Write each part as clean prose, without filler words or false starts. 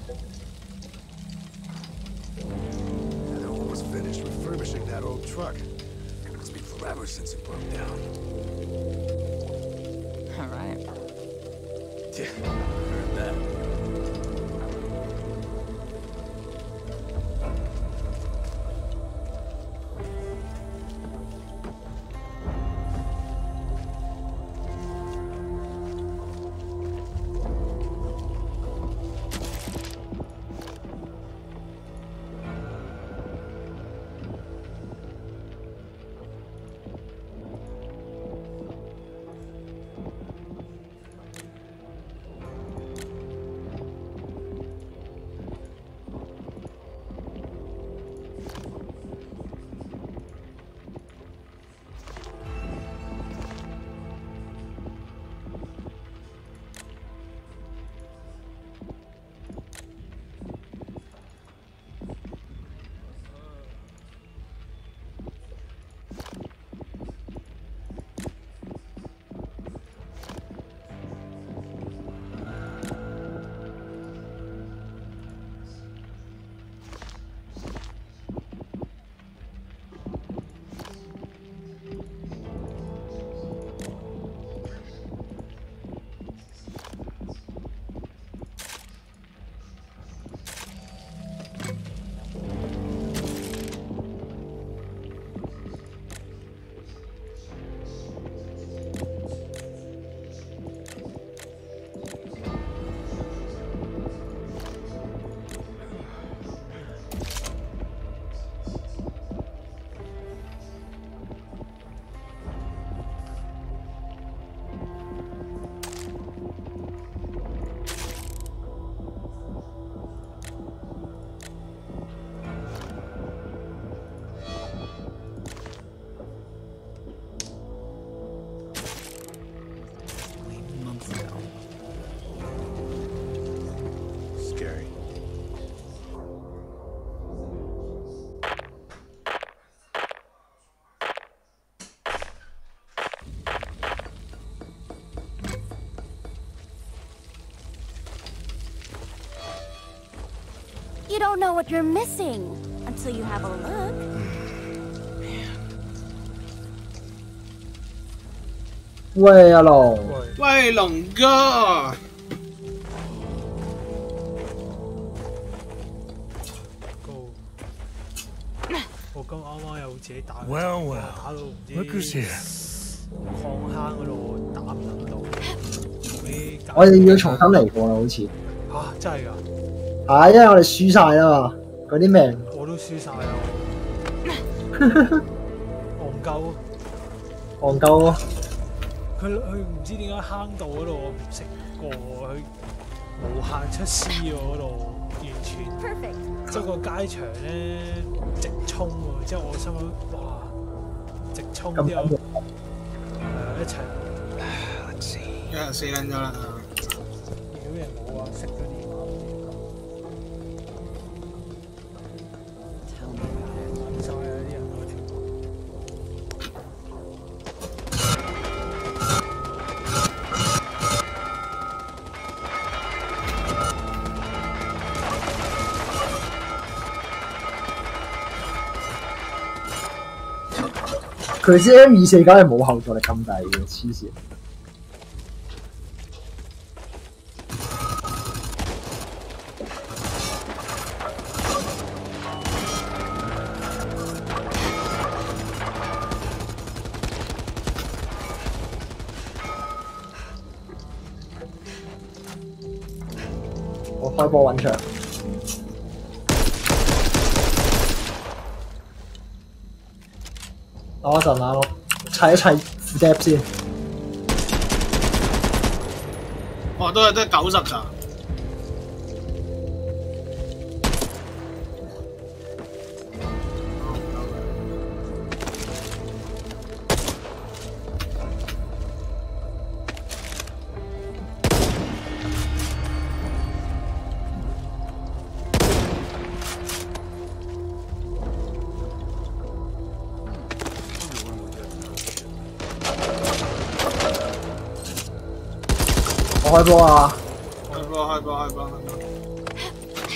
They're almost finished refurbishing that old truck. It's been forever since it broke down. All right. Yeah, heard that. Scary. You don't know what you're missing until you have a look. 喂，阿龍， 喂，龍哥， 我今啱啱又自己打， Well, well. 打到唔知 Look who's here. 礦坑嗰度打唔到， 我哋要重新嚟過啦，好似嚇真係㗎， 係，因為我哋輸晒啦嘛，嗰啲命。 我都輸晒啦，戇鳩， 戇鳩咯。 佢唔知點解坑道嗰度我唔識過，佢無限出 C 喎嗰度，完全即係個街場咧直衝喎，之後我心諗哇，直衝之後一齊， 有人死撚咗啦！ 屌人冇啊，熄咗電話。揾晒啊啲人嗰條。 佢支 M24梗係冇後座力咁大嘅，黐線。我開波揾場。等我一陣啊，我砌一砌副 dep 先。 哦，都係90咋。 我開波啊！ 開波！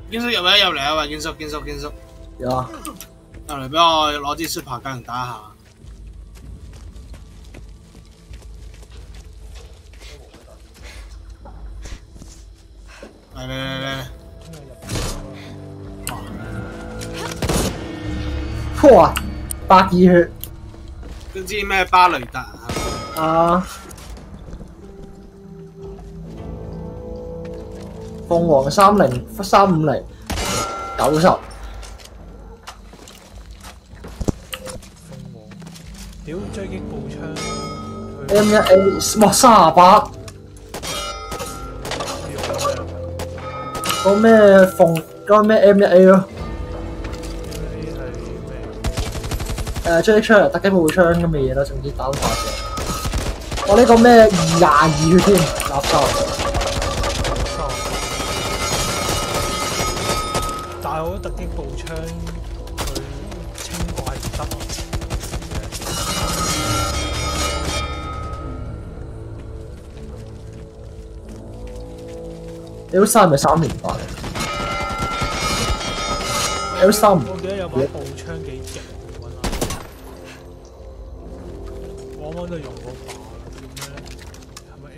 堅叔入嚟啊！喂，堅叔。 有啊， 入嚟俾我攞支 super 加人打下。嚟！ 哇！100血。 嗰支咩巴雷達啊！鳳凰350 90。 屌追擊步槍 M1A 哇38。個咩個咩 M1A 咯？追擊槍、突擊步槍咁嘅嘢啦，總之打到發射。我呢個咩22血添，垃圾。 但係我覺得突擊步槍佢清怪唔得。 L3係咪3連發？L3 我記得有把步槍幾勁，揾下。我啱啱都用過把，叫咩咧？係咪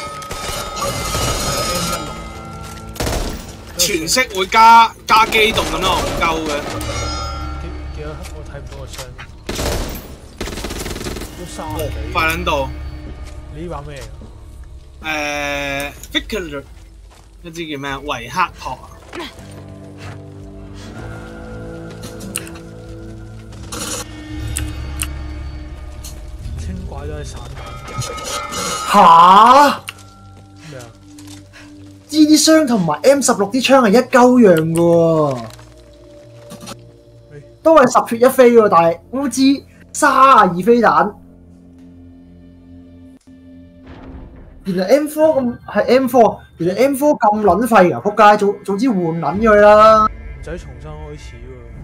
M16？ 全色會加機動咁咯，唔夠嘅。 幾多？我睇唔到個箱。都30幾。 快撚到。 你呢把咩嚟 ？Victor。一支叫咩？維克托啊！ 清怪都係散彈。 嚇！ 咩啊？ 呢啲槍同埋 M16啲槍係一鳩樣嘅喎，都係10血1飛喎，但係烏茲32飛彈。原來 M4 咁係 M4，原來 M4 咁撚廢㗎，仆街！早知換撚咗佢啦。 唔使重新開始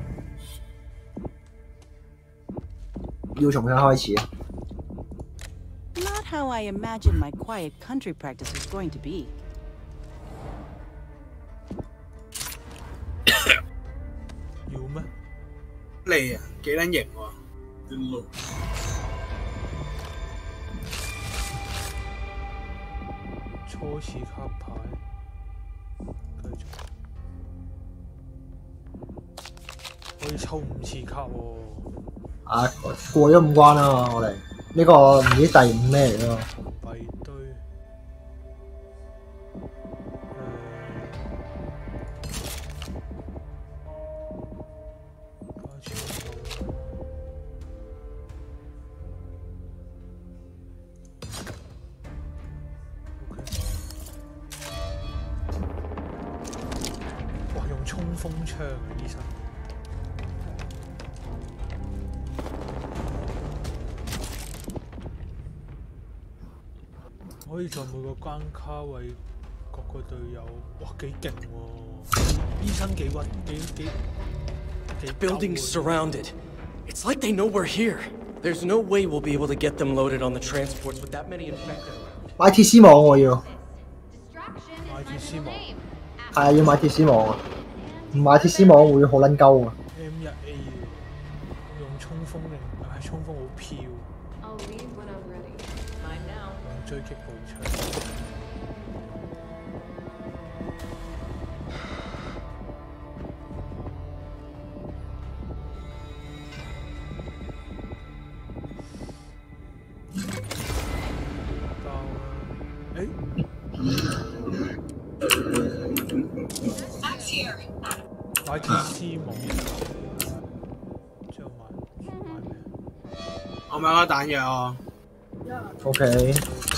喎。 要重新開始啊 ！Not how I imagined my quiet country practice was going to be. 要咩？ 嚟啊，幾撚型喎！ 初次卡牌，繼續可以抽5次卡喎。 啊，過咗5關啦嘛，我哋呢個唔知第5咩嚟咯。 幣堆，衝鋒槍啊！醫生，可以在每個關卡為各個隊友，哇幾勁喎！醫生幾屈幾 Buildings surrounded. It's like they know we're here. There's no way we'll be able to get them loaded on the transports with that many infected around. 買鐵絲網我要。 買鐵絲網。 係啊，要買鐵絲網啊！唔買鐵絲網會好撚鳩啊 ！M1A 用衝鋒令，但係衝鋒好飄。用追擊步槍。買鐵絲網，之後買咩？ 我買個彈藥啊。 OK。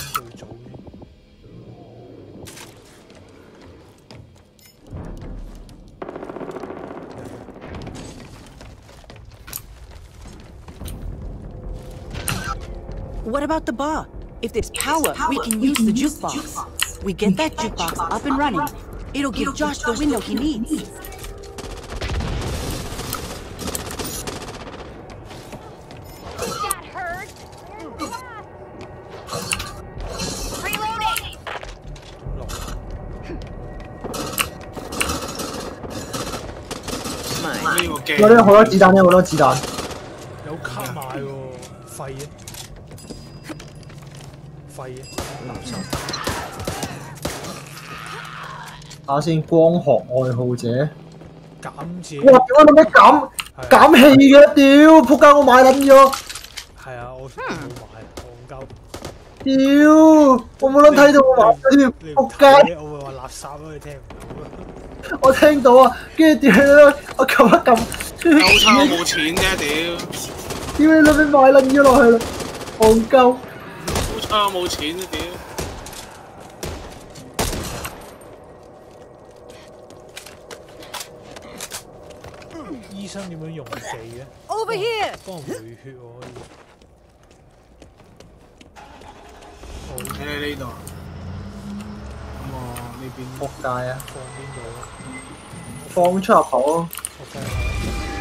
What about the bar? If there's power, we can use the jukebox. We get that jukebox up and running. It'll give Josh the window he needs. That hurt. Reloading. 我呢好多子彈，呢好多子彈。 有卡賣喎，廢嘅，廢嘅，垃圾。 睇下先，光學愛好者。 減字。 哇！屌你咩減氣嘅？屌！仆街！我買撚咗。係啊，我冇買，戇鳩。 屌！我冇撚睇到我買咗添，仆街！ 我咪話垃圾咯，你聽唔到？ 我聽到啊，跟住屌我撳一撳， 有差冇錢啫，屌！ 屌你老味買撚咗落去啦，戇鳩！ 有差冇錢啊，屌！ 醫生點樣用技嘅 ？Over here！ 幫人回血喎可以。 喺你呢度。咁我呢邊。 仆街啊！ 放邊度啊？ 放出入口咯。 我放下。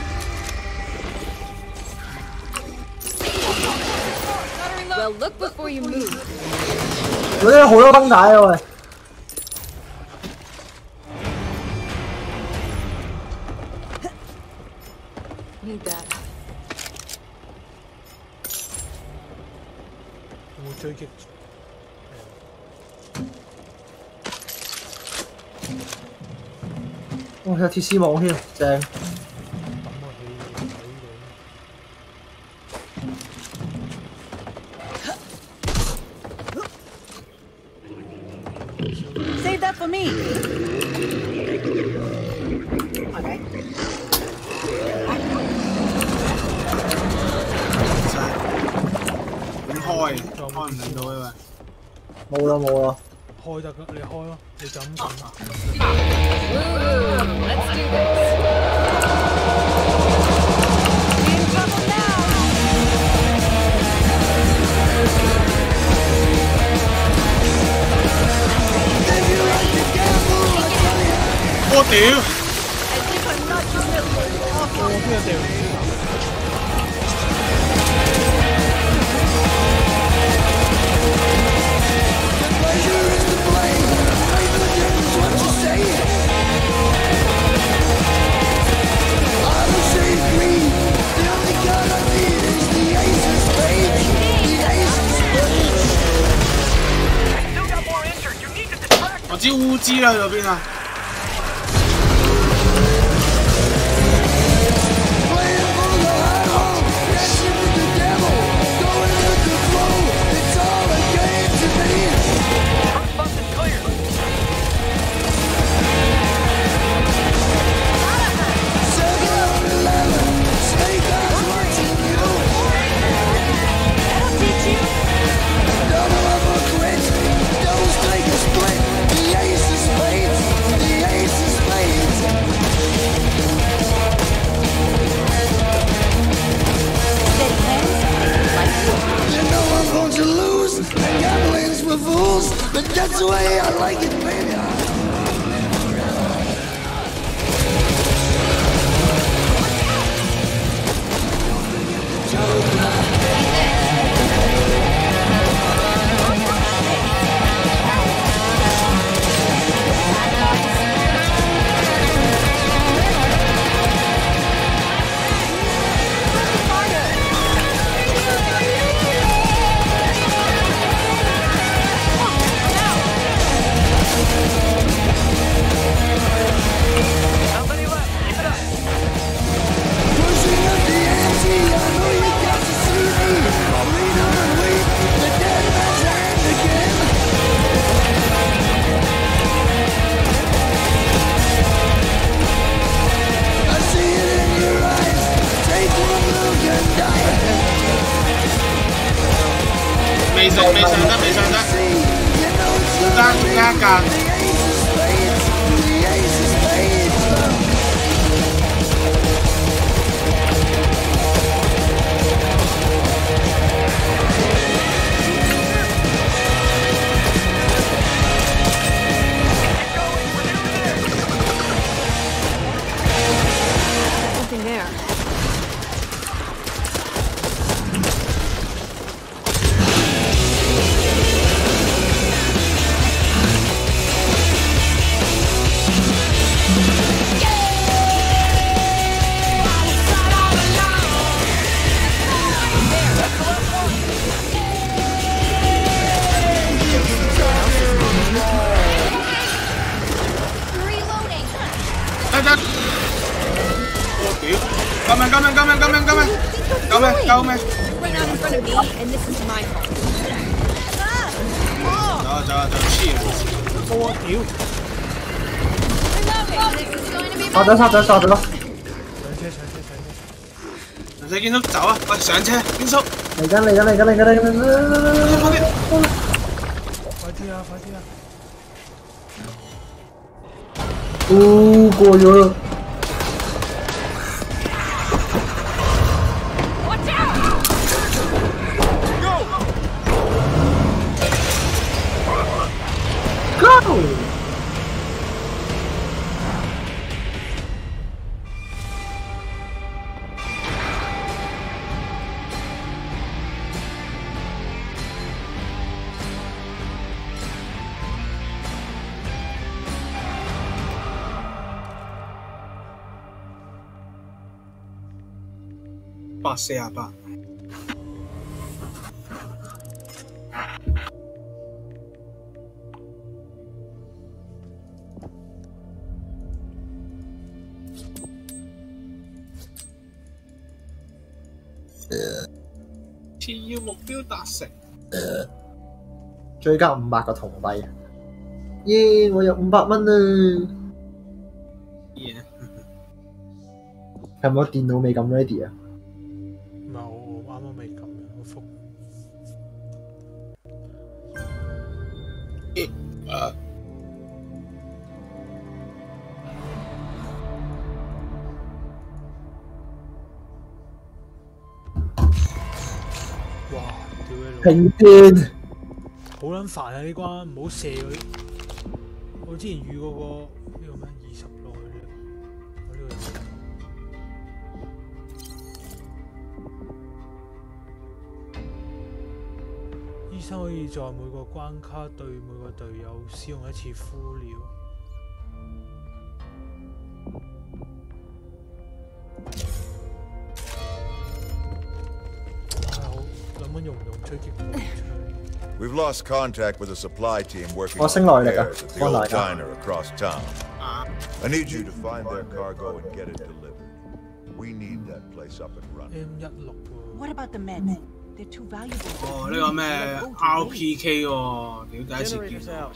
Well, look before you move. 嗰啲好多燈帶啊喂！ Need that. 有冇追擊？ 哇！有鐵絲網添，正。 Save that for me. Okay. 開唔到啊喂！冇啦冇啦。 開得㗎，你開咯，你就咁撳。 Let's do this. In trouble now. 我屌！ 我邊個掉？ 我知烏茲啦，嗰邊啊！ But that's the way I like it, baby. 未上得，加價。 Something there. 夠咩？ Run out in front of me, and this is my fault. 走黐啊！ 我屌！ 殺咗！ 上車！ 唔使堅叔走啊！喂，上車，堅叔！ 嚟緊！ 快啲啊！ 哦，過咗啦！ 848。次要目標達成。 追加500個銅幣，耶！我有500蚊啦。係咪我電腦未咁 ready 啊？ 唔係我啱啱未撳嘅，我覆。哇！屌你老！ 停電。 好撚煩啊！呢關唔好射佢。我之前遇過個呢個咩20內嘅，我呢個。醫生可以在每個關卡對每個隊友使用1次敷料。好，諗緊用唔用狙擊步槍？ We've lost contact with a supply team working on repairs at the old diner across town. I need you to find their cargo and get it delivered. We need that place up and running. What about the meds? They're too valuable. 哦，呢個咩 RPK 喎，屌第一次見到。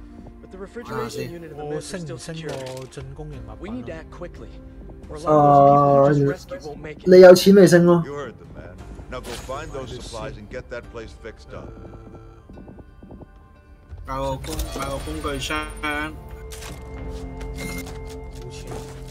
我升唔升個進攻型物品你有錢未升咯？ You heard them, man. Now go find those supplies and get that place fixed up. 買個工具箱。 冇錢。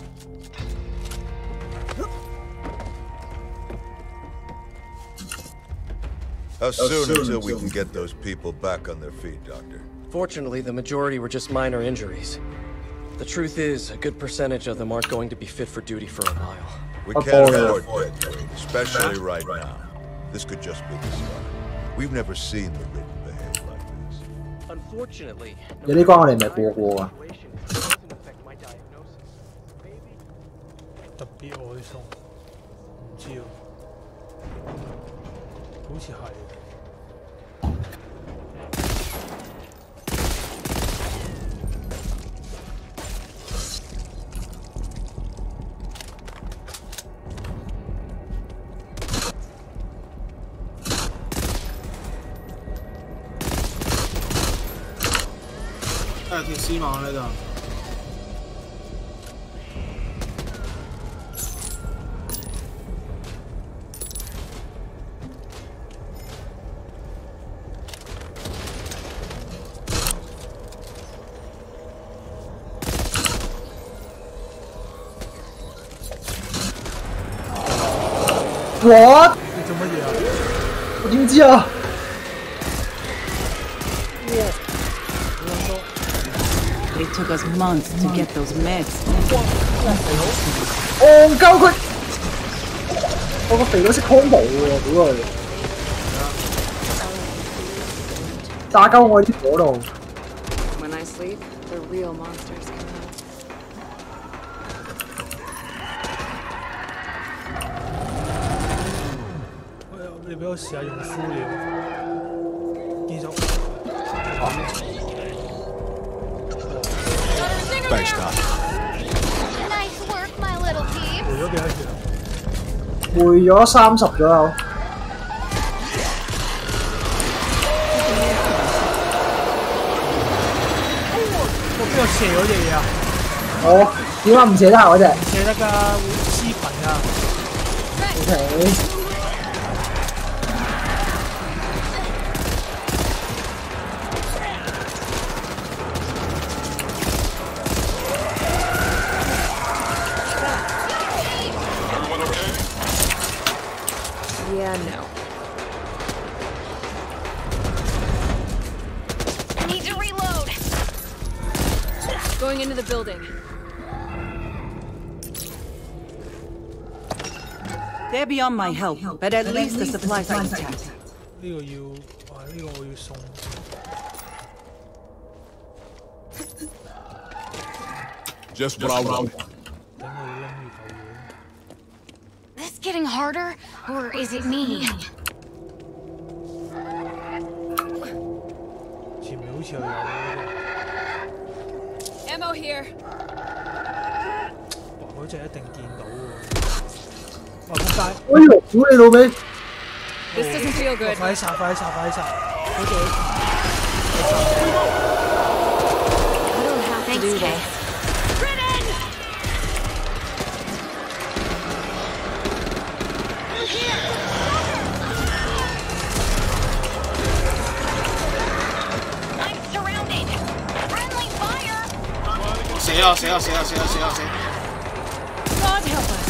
How soon until we can get those people back on their feet, Doctor? Fortunately, the majority were just minor injuries. The truth is, a good percentage of them aren't going to be fit for duty for a while. We can't afford that, especially right now. This could just be the start. We've never seen the Ridden behave like this. Unfortunately, 有啲關我哋唔係過啊！ 特別愛送，唔知喎，好似係。 有條絲網呢度。 What？ 你做乜嘢啊？ 我點知啊？ It took us months to get those meds. 戇鳩佢！我個肥佬識 combo 喎，屌佢！炸鳩我喺啲火度。 When I sleep, the real monsters come out. 你俾我試下用敷料，見手。 Thanks, Doc. Nice work, my little peep. 回咗幾多血啊？ 回咗30左右。 邊度射嗰隻嘢啊？ 我點解唔射得啊？嗰隻？ 唔射得㗎，會黐頻㗎。 OK。 Yeah, no. Need to reload. Going into the building. They're beyond my help, but at least the supplies are intact. 呢個要，哇！呢個我要送。 Just what I want. This getting harder, or is it me? 前面好似又有。 Ammo here. 哇！嗰隻一定見到喎。哇！仆街！ 哎呦，屌你老味！ This doesn't feel good. 快啲殺！快啲殺！快啲殺！嗰隻。 I don't have to do this. I'm surrounded. Friendly fire. 死！ God help us.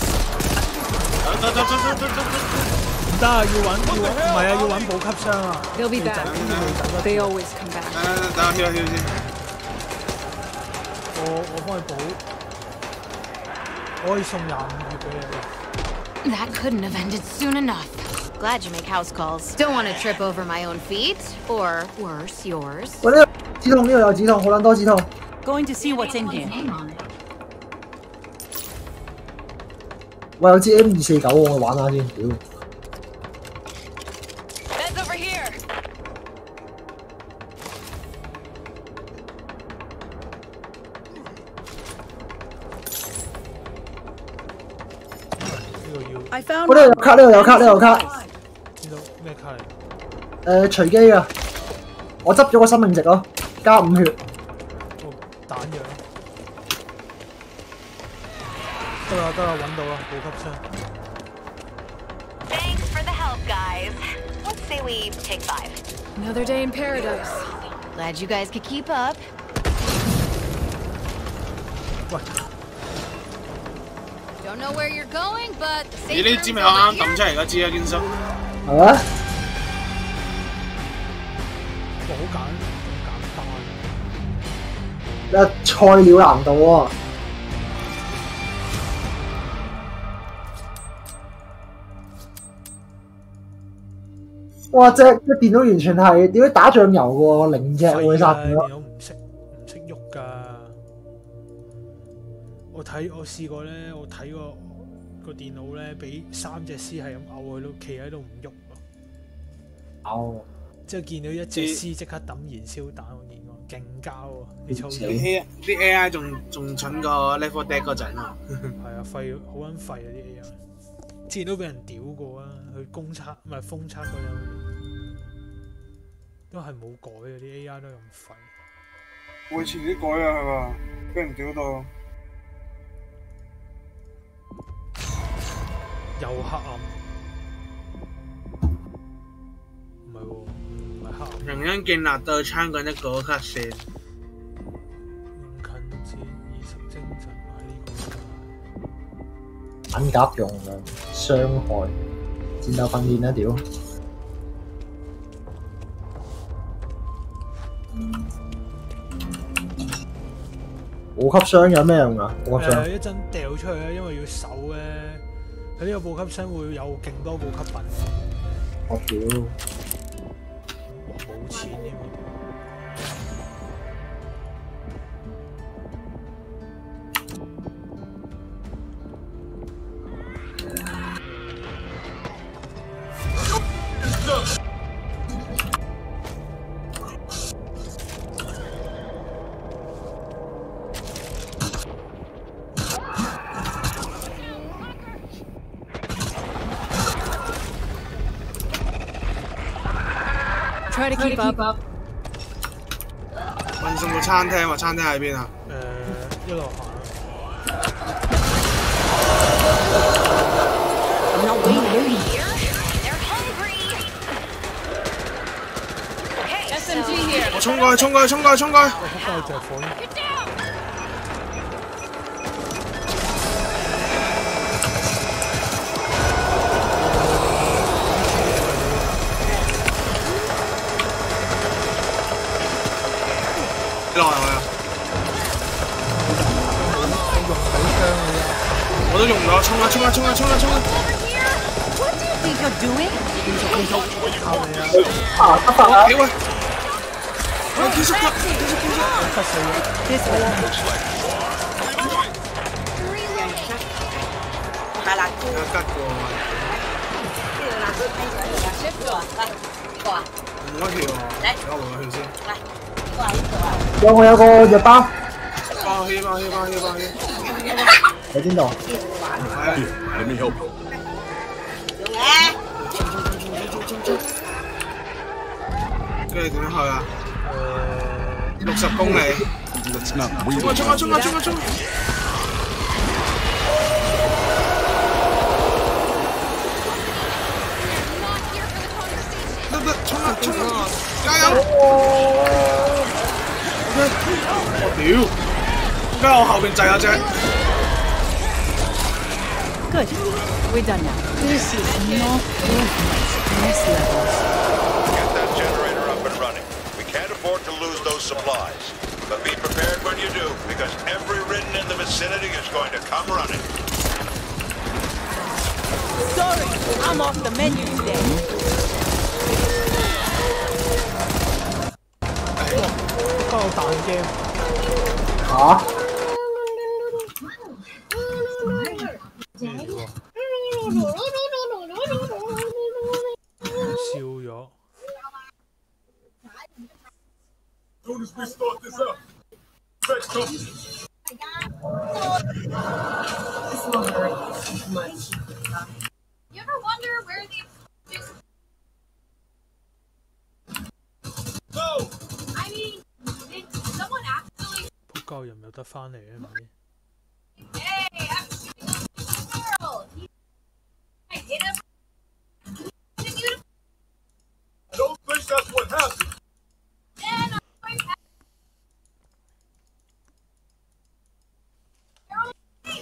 唔得啊！要揾，唔係啊！要揾補給箱啊 They'll be back. They always come back. 等我heal先。 我幫佢補，我可以送25血俾你。 That couldn't have ended soon enough. Glad you make house calls. Don't want to trip over my own feet, or worse, yours. 喂，呢個止痛，呢度有止痛，好撚多止痛。 Going to see what's in here. 喂，有支 M249喎，我玩下先，屌！ That's over here. I found. 我呢度有卡，呢度有卡，呢度有卡。 見到咩卡嚟？ 隨機啊！我執咗個生命值咯，加5血。 哦，彈藥。得啦，揾到啦，補給箱。 Thanks for the help, guys. Let's say we take 5. Another day in paradise. Glad you guys could keep up. 喂。 Don't know where you're going, but the 咦？ safe 呢支咪我啱抌出嚟嗰支啊，堅叔。 係啊。 好簡單。菜鳥難度喎。哇！隻電腦完全係點解打醬油嘅喎，0隻會殺咗。 電腦唔識喐㗎。我試過咧，我睇個電腦咧，俾3隻屍係咁嘔，佢都企喺度唔喐咯。 嘔。 之後見到一隻屍即刻抌燃燒彈，我見過，勁膠喎啲操作。 啲 AI 仲蠢過 Left 4 Dead 嗰陣啊。 係啊，廢好撚廢啊啲 AI。之前都俾人屌過啊，佢公測唔係封測嗰陣，都係冇改啊啲 AI 都咁廢。 會遲啲改啊係嘛？俾人屌到。 又黑暗，唔係喎，唔係黑暗。 人因建立對參緊一個黑線。 用近戰意識精神買呢個。眼甲容量、傷害、戰鬥訓練啊屌！補給箱有咩用啊？補給箱一陣掉出去咧，因為要守咧。 佢呢個補給箱會有勁多補給品。 我屌！ 哇，冇錢添喎！ Try to keep up. 溫運送到餐廳喎，餐廳喺邊啊？ 一路行。 I'm not waiting here. They're hungry. Okay, SMG here. 我衝過去，衝過去，衝過去，衝過去！ 我撲街着火添。 落嚟啊！我都用咗，衝啊衝啊衝啊衝啊衝啊 What do you think you're doing? 啊！得法啊！ 屌啊！我結束咗， 得死咗。 This way. 買辣椒。 有吉過喎。 呢度辣椒睇住喺度啦，呢個啊，呢個啊。 冇乜血喎，等我換個血先。 嚟，呢個啊呢個啊。 有我有個藥包。 包血包血包血包血。 喺邊度 ？Let me help you. 用嘅。 跟住點樣去啊？60公里。衝啊衝啊衝啊衝啊衝啊衝！得，衝啊衝啊！加油！我屌！點解我後邊滯有隻？ Good. We're done now. This is not next levels. Get that generator up and running. We can't afford to lose those supplies. But be prepared when you do, because every ridden in the vicinity is going to come running. Sorry, I'm off the menu today. 都有彈 game。 嚇？ 笑咗。 Soon as we start this up, fetch cover. This won't hurt much. You ever wonder where the No! I mean, did someone actually 撲鳩又唔有得翻嚟啊？係咪？ Hey, I'm shooting the world. I hit him. I don't think that's what happened. Then I'm going to They're all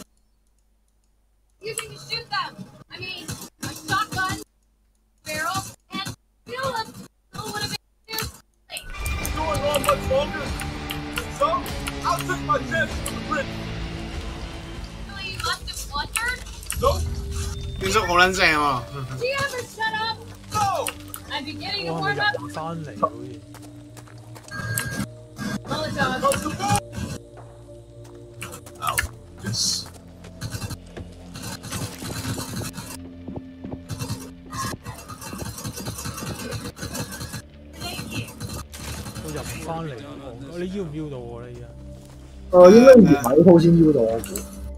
using to shoot them. I mean, a shotgun, barrel, and still would have been too late. It's going on much longer. So, I'll take my chances on the bridge. Really, you must have wondered? Nope. 變速好撚正喎。 Do you ever shut up? No! I'm beginning to 哇！ warm 咪 up. 入唔翻嚟好似。 Molotov. Ow. This. 我入唔翻嚟喎，你要唔要到我咧？而家？ 應該移埋啲鋪先要到我估。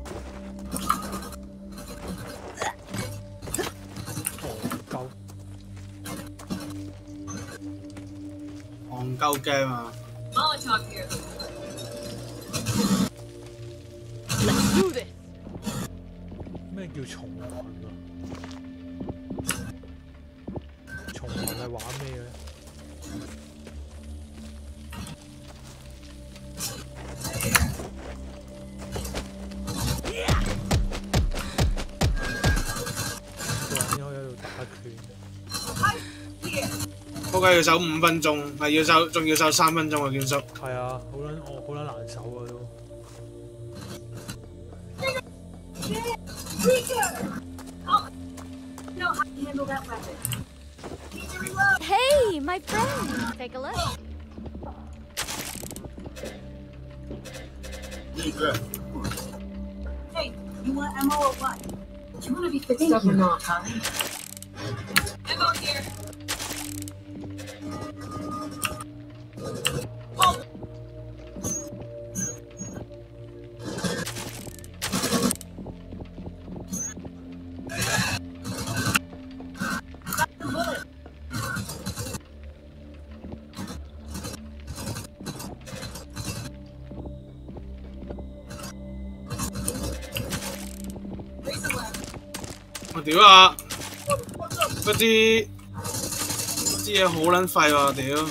戇鳩 game 啊！ Molotov here. Let's do this. 咩叫重環啊？重環係玩咩嘅咧？個人應該喺度打拳。 仆街要守5分鐘，係要守，仲要守3分鐘啊！劍叔。 係啊，好撚難守啊都。 Hey, my friend. Take a look. Need that. Hey, you want ammo or what? Do you want to be fixed up or not, huh? Ammo here. 我屌啊！嗰啲嘢好撚廢喎，屌！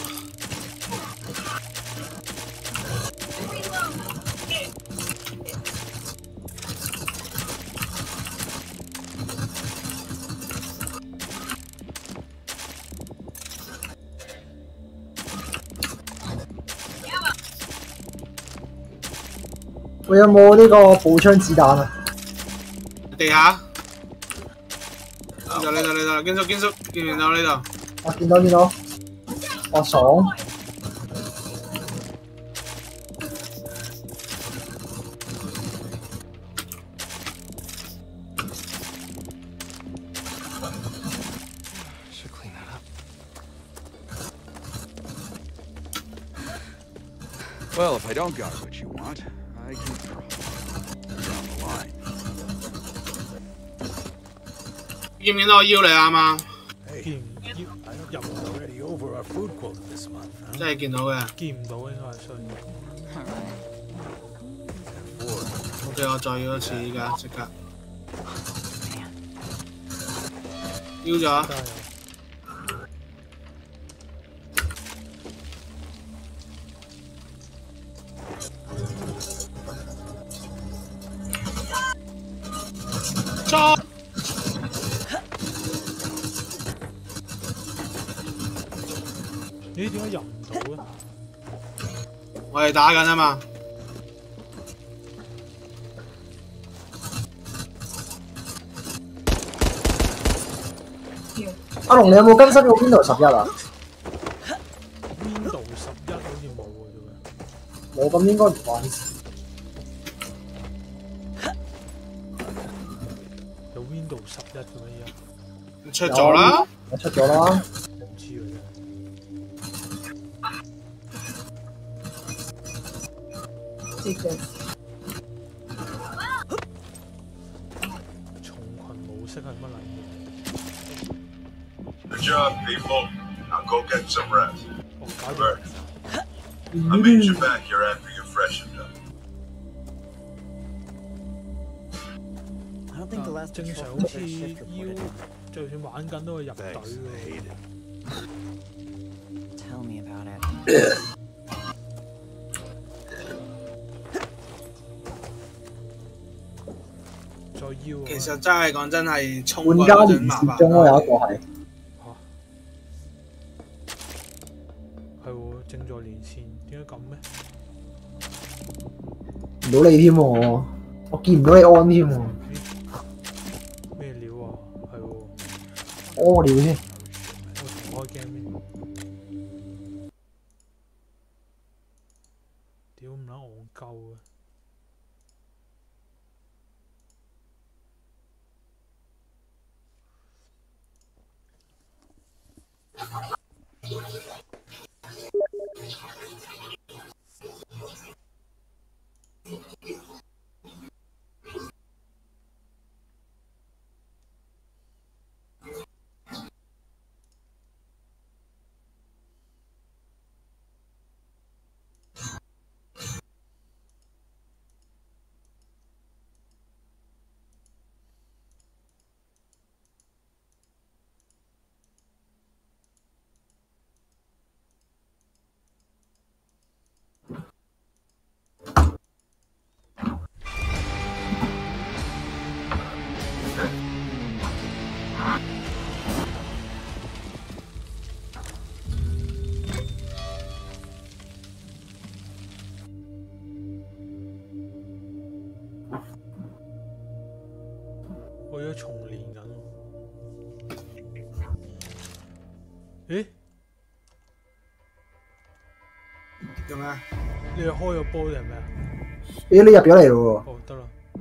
我有冇呢個步槍子彈啊？ 地下。呢度，見唔見到呢度？ 我見到，我爽。 Well, if I don't got what you want, I can probably down the line. 見唔見到我腰你啱嘛？ 入唔到 already over our food quota this month。 真係見到嘅。 見唔到應該係衰。 OK， 我再要一次依家即刻。腰咗。錯。 咦？點解入唔到嘅？ 我哋打緊啊嘛。 阿龍，你有冇更新過 Windows 11啊 ？Windows 11好似冇嘅啫喎。 冇咁應該唔關事。 有 Windows 11嘅咩嘢？ 出咗啦。 我出咗啦。 唔知嘅啫。重群模式係乜嚟 ？Good job, people. Now go get some rest. Bert, I'll meet you back here after you're freshened up. 正常好似要，就算玩緊都會入隊嘅。 Tell me about it. 其實真係講真係衝過玩家連麻煩。 中咯，有一個係。 係喎，正在連線，點解咁咩？ 唔到你添喎，我見唔到你安添喎。 咩料啊？係喎。 屙尿先。 我重開 game 先。屌唔撚戇鳩嘅。我而家重練緊喎。咦？ 做咩？ 你係開咗波定係咩啊？ 咦，你入咗嚟咯喎！ 哦，得啦。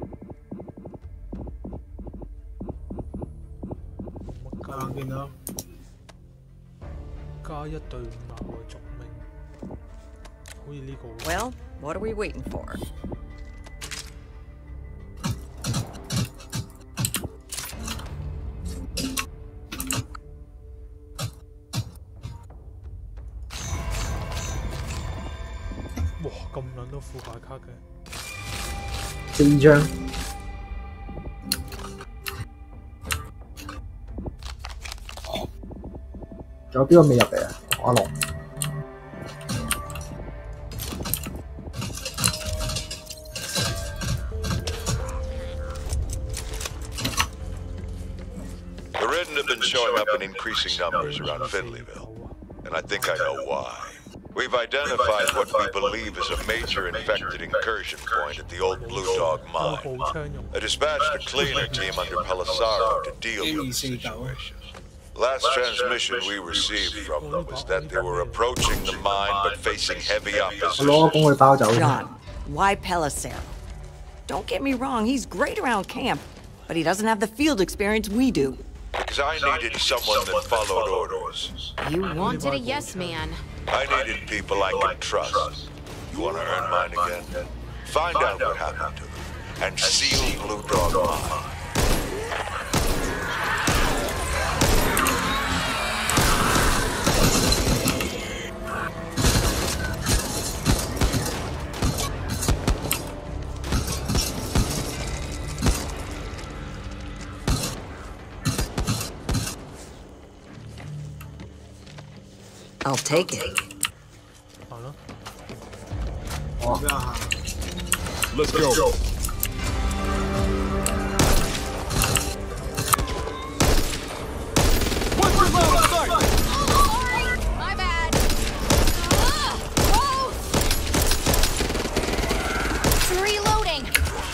我見到。 加1對5額外續命，好似呢個。 Well, what are we waiting for? 哇！咁撚多副牌卡嘅 ，4張。 仲有邊個未入嚟啊？阿龍。 The Redden have been showing up in increasing numbers around Finleyville, and I think I know why. We've identified what we believe is a major infected incursion point at the old Blue Dog mine. I dispatched a cleaner team under Palisaro to deal with the situation. Last transmission we received from them was that they were approaching the mine but facing heavy opposition. John, why Palisaro? Don't get me wrong, he's great around camp, but he doesn't have the field experience we do. Because I needed someone that followed orders. You wanted a yes man. I needed people I can trust. You want to earn mine again? Find out what happened to them, and seal Blue Dog mine. I'll take it. Let's go. My bad. Reloading.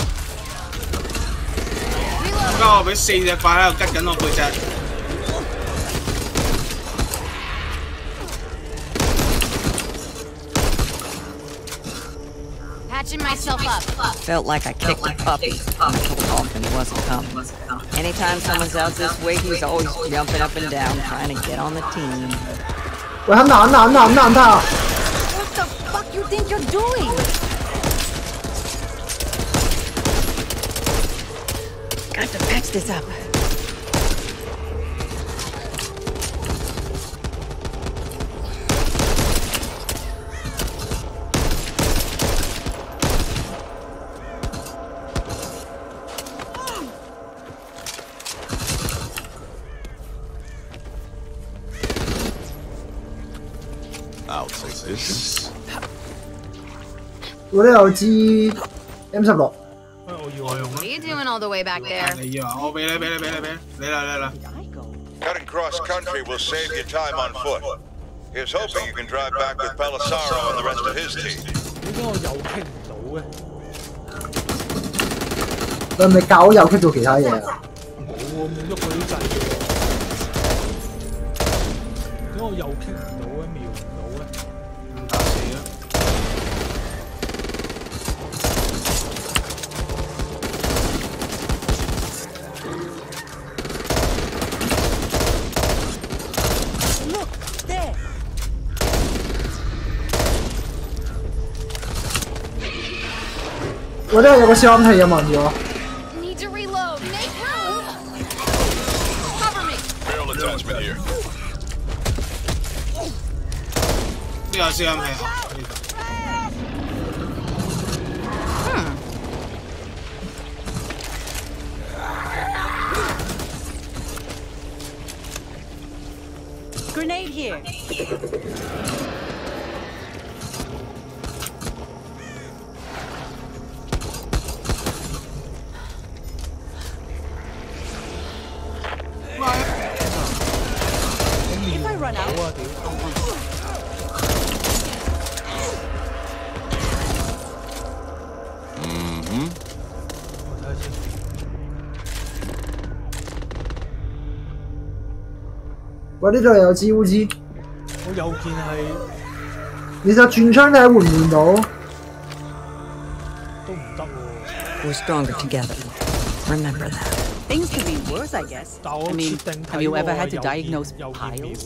而家我俾4隻怪喺度吉緊我背脊。 Patching myself up. Felt like I kicked a puppy. I told Hoffman he wasn't coming. Anytime someone's out this way, he's always jumping up and down, trying to get on the team. 喂，很難啊！ What the fuck you think you're doing? Got to patch this up. I'll take this. 我都有支 M16。 What are you doing all the way back there? 你要我俾你啦。 Cutting cross country will save you time on foot. Here's hoping you can drive back with Palisaro and the rest of his team. 點解我又傾唔到嘅？ 佢係咪教我又傾到其他嘢啊？ 冇喎，冇喐嗰啲掣嘅喎。點解我又傾唔到嘅？瞄唔到嘅？唔打死啦！ 我呢度有個消音器啊，問咗。 Need to reload. Make room. Cover me. Barrel attachment here. 呢個消音器啊。 Grenade here. If I run out, Mm-hmm. 喂，呢度有支烏茲。 我右見係。 你就轉槍睇下換唔換到？ 都唔得喎。 we're stronger together. Remember that. Things can be worse, I guess. I mean, have you ever had to diagnose piles?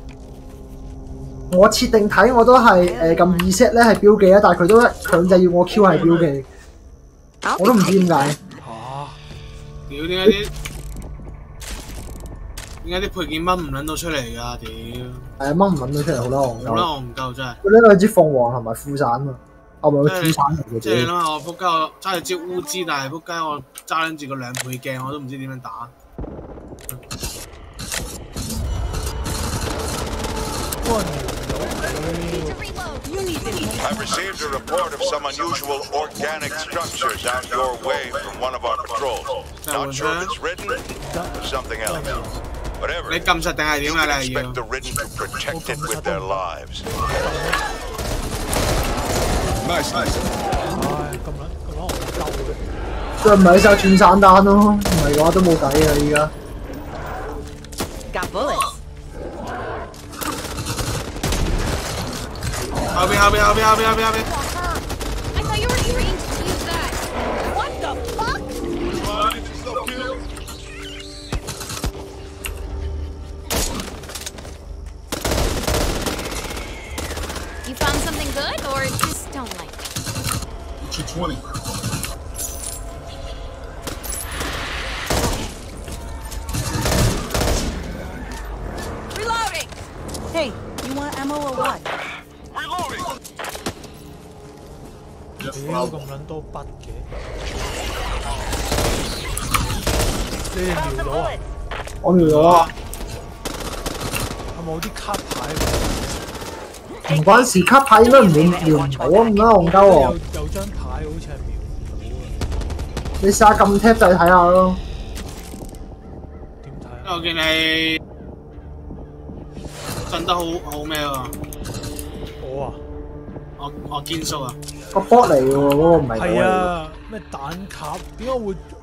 我設定睇我都係撳reset咧係標記啊，但係佢都強制要我 Q 係標記，我都唔知點解。 嚇！屌點解啲配件掹唔撚到出嚟㗎？屌！ 係掹唔撚到出嚟，好啦戇鳩。 好啦戇鳩真係。 佢呢個支鳳凰同埋副散啊，係咪佢主散嚟嘅？ 即係你諗下，我仆街，我揸住支烏茲，但係仆街我揸撚住個2倍鏡，我都唔知點樣打。 I've received a report of some unusual organic structure down your way from one of our patrols. Not sure if it's ridden or something else. Whatever. You can expect the ridden to protect it with their lives. Nice. 佢唔係曬轉散彈咯，唔係嘅話都冇計啊！依家。 Got bullets. 後邊。 I thought you were trained to use that. What the fuck? You found something good, or just don't like it? 220. Reloading. Hey, you want ammo or what? 屌咁撚多筆嘅，你哋瞄到啊？ 我瞄到啊！ 有冇啲卡牌？ 唔關事，卡牌應該唔會瞄唔到啊，唔得戇鳩喎。 有張牌好似係瞄唔到啊！ 你試下撳 tab 掣睇下咯。 點睇啊？ 我見你震得好咩喎？ 我啊？ 我堅叔啊！ 個 bot 嚟嘅喎，嗰個唔係。 係啊，咩彈卡？點解會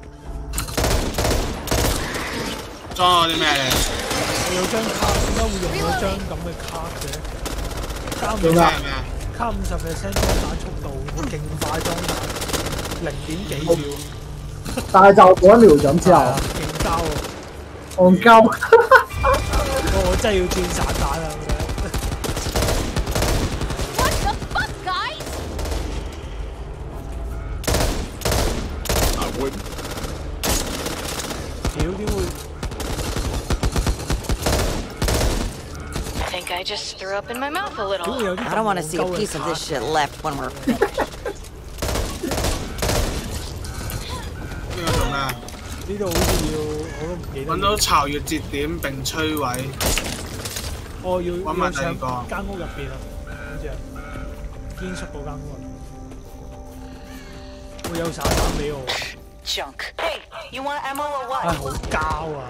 裝我啲咩嚟？ 我有張卡，點解會用咗張咁嘅卡嘅？加50%裝彈速度，勁快裝彈，0.幾秒。 但係就冇得瞄準之後。 勁膠啊！ 戇鳩。 我真係要轉散彈啊！ I think I just threw up in my mouth a little. I don't want to see a piece of this shit left when we're finished. 呢個做咩啊？ 呢度好似要我都唔記得。 揾到巢穴節點並摧毀。 我要揾埋第二個。 間屋入邊啊，好似係堅叔嗰間屋。會有散彈俾我。 Junk. Hey, you want ammo or what? 唉，好膠啊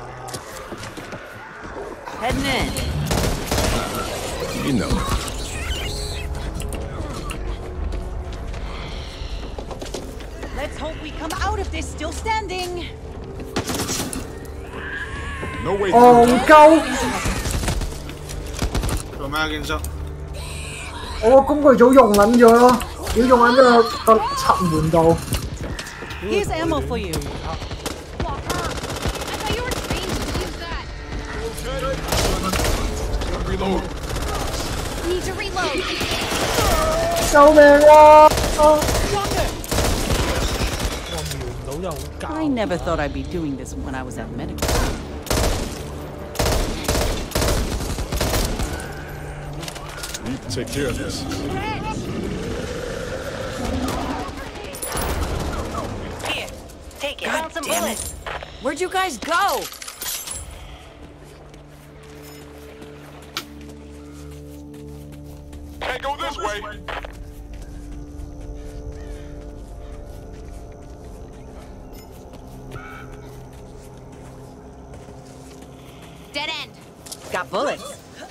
！Heading in. You know. Let's hope we come out of this still standing. No way. 戇鳩！ 做咩啊，堅叔？ 我個工具組用撚咗咯，要用喺個插門度。 Here's ammo for you. Reload. Need to reload. 救命啊！ I never thought I'd be doing this when I was at medical. You can take care of this. Here, take it. God damn it! Where'd you guys go? Can't go this way. Dead end. Got bullets.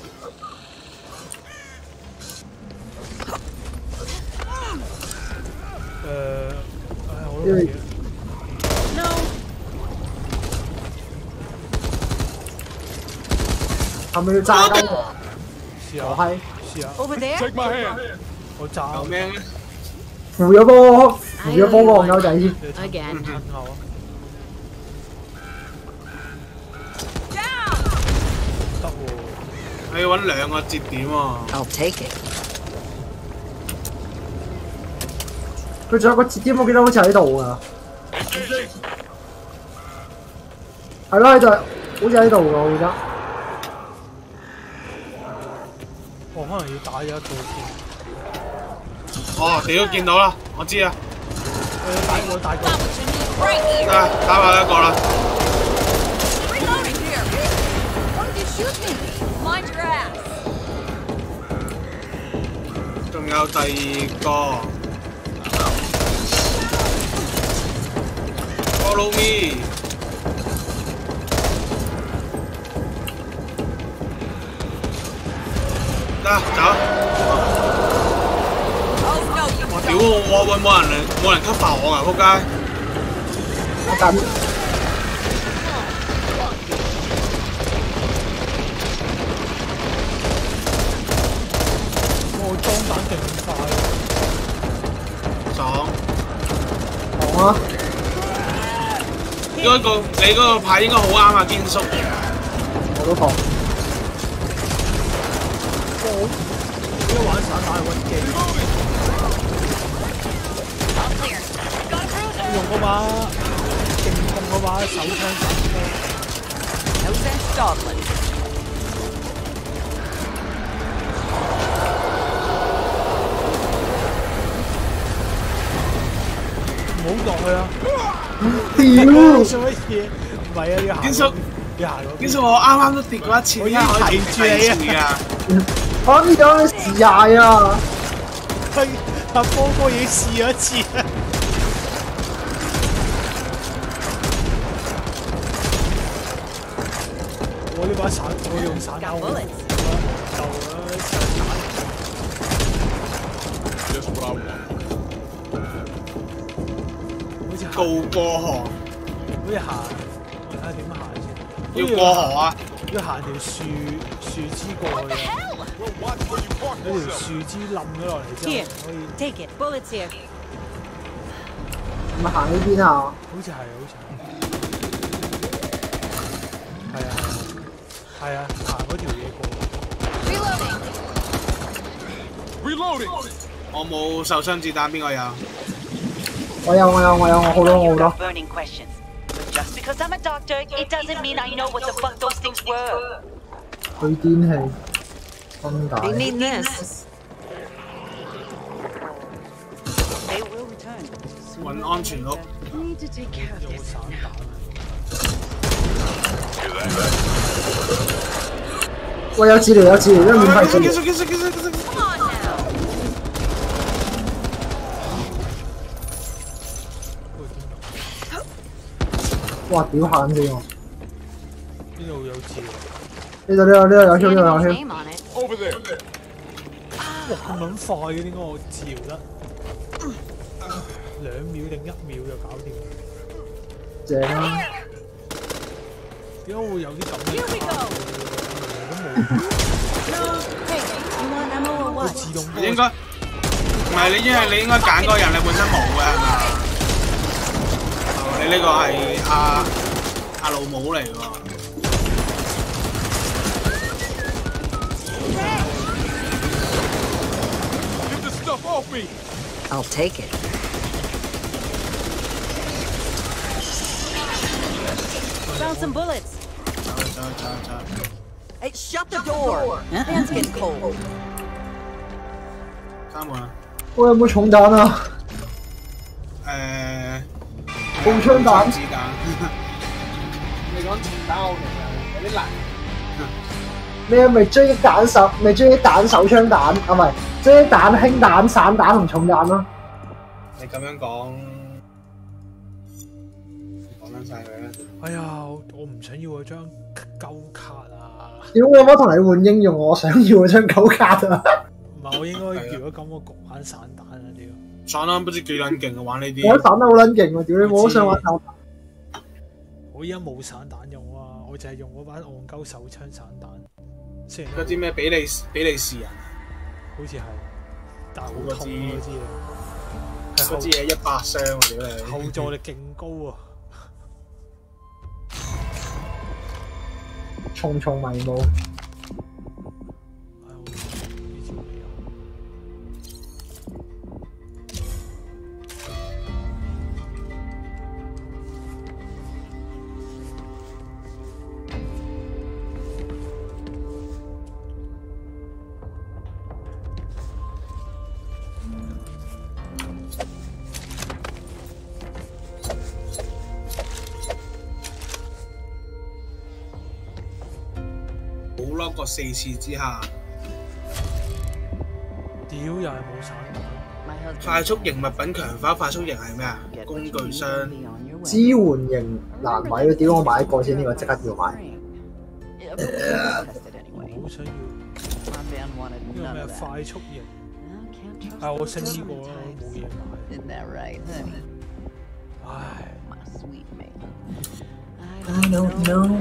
No. 係咪要炸鳩我？ 試下，試下。 Over there. Take my hand. 我炸。 救命！ 扶咗波個戇鳩仔先。 Again. 我要揾2個節點喎。 I'll take it. 佢仲有個節點，我記得好似喺度㗎。係咯，就好似喺度㗎，我記得。 我可能要打咗一個先。 哦，屌，見到啦，我知啊。 大個。 得，打埋一個啦。 Reloading here. Why did you shoot me? Mind your ass. 仲有第二個 ，Follow me。得走。我屌我揾冇人cover我啊！仆街。 我緊。 我裝彈勁快， 爽。 好啊！ 你嗰個牌應該好啱啊，堅叔。 我都放。 應該玩散彈運機。用嗰把勁痛嗰把手槍散槍。 No sense dogling. 唔好落去啊！ 屌！ 做乜嘢？唔係啊，要行。 堅叔，堅叔，我啱啱都跌過一次， 我已經提住你啊！ 我呢種試下啊！ 阿波哥已經試咗一次啦。我呢把散，我用散彈。夠啦， 渡過河， 好似行，我睇下點行先。 要過河啊！ 要行條樹枝過去啊！有條樹枝冧咗落嚟之後，可以 take it bullets here。 咪行呢邊啊？ 好似係，係啊，行嗰條嘢過。 Reloading。我冇受傷子彈，邊個有？ 我有，我好多。 Burning questions. But just because I'm a doctor, it doesn't mean I know what the fuck those things were. 佢癲氣，分解。 They need this. They will return. 揾安全屋。 Need to take care of this now. 喂，有治療，因為免費治療。哇！屌嚇死我！ 邊度有字？ 呢度有超。 哇！咁撚快嘅，點解我治療得2秒定1秒就搞掂？ 正啊！ 點解會有啲咁嘅？自動應該唔係你應該揀嗰個人，你本身冇嘅係嘛？你呢個係阿老母嚟喎。 I'll take it. Found some bullets. Hey, shut the door. Hands getting cold. 閂門啊！ 我有冇重彈啊？步槍彈。 子彈。你講子彈我明有啲難。 咩咪追擊彈手槍彈啊？唔係追擊彈、輕彈、散彈同重彈咯。 你咁樣講撚晒佢啦！ 哎呀，我唔想要嗰張鳩卡啊！ 屌我冇同你換應用，我想要嗰張鳩卡啊！ 唔係我應該如果咁我焗玩散彈啊屌！ 散彈不知幾撚勁啊！玩呢啲。 我散得好撚勁喎！屌你，我都想玩散彈。 我而家冇散彈用啊，我就係用嗰把戇鳩手槍散彈。 嗰啲咩比利時人？ 好似係，但係好痛嗰支嘢。 嗰支嘢100箱啊！屌你！ 後座力勁高啊！ 重重迷霧。 好 lock 過4次之下， 屌又係冇散彈。 快速型物品強化，快速型係咩啊？工具箱。 支援型難位，屌我買一個先，呢個即刻要買。 好想要呢個咩快速型？但我升呢個啦，冇嘢買。唉。 I don't know.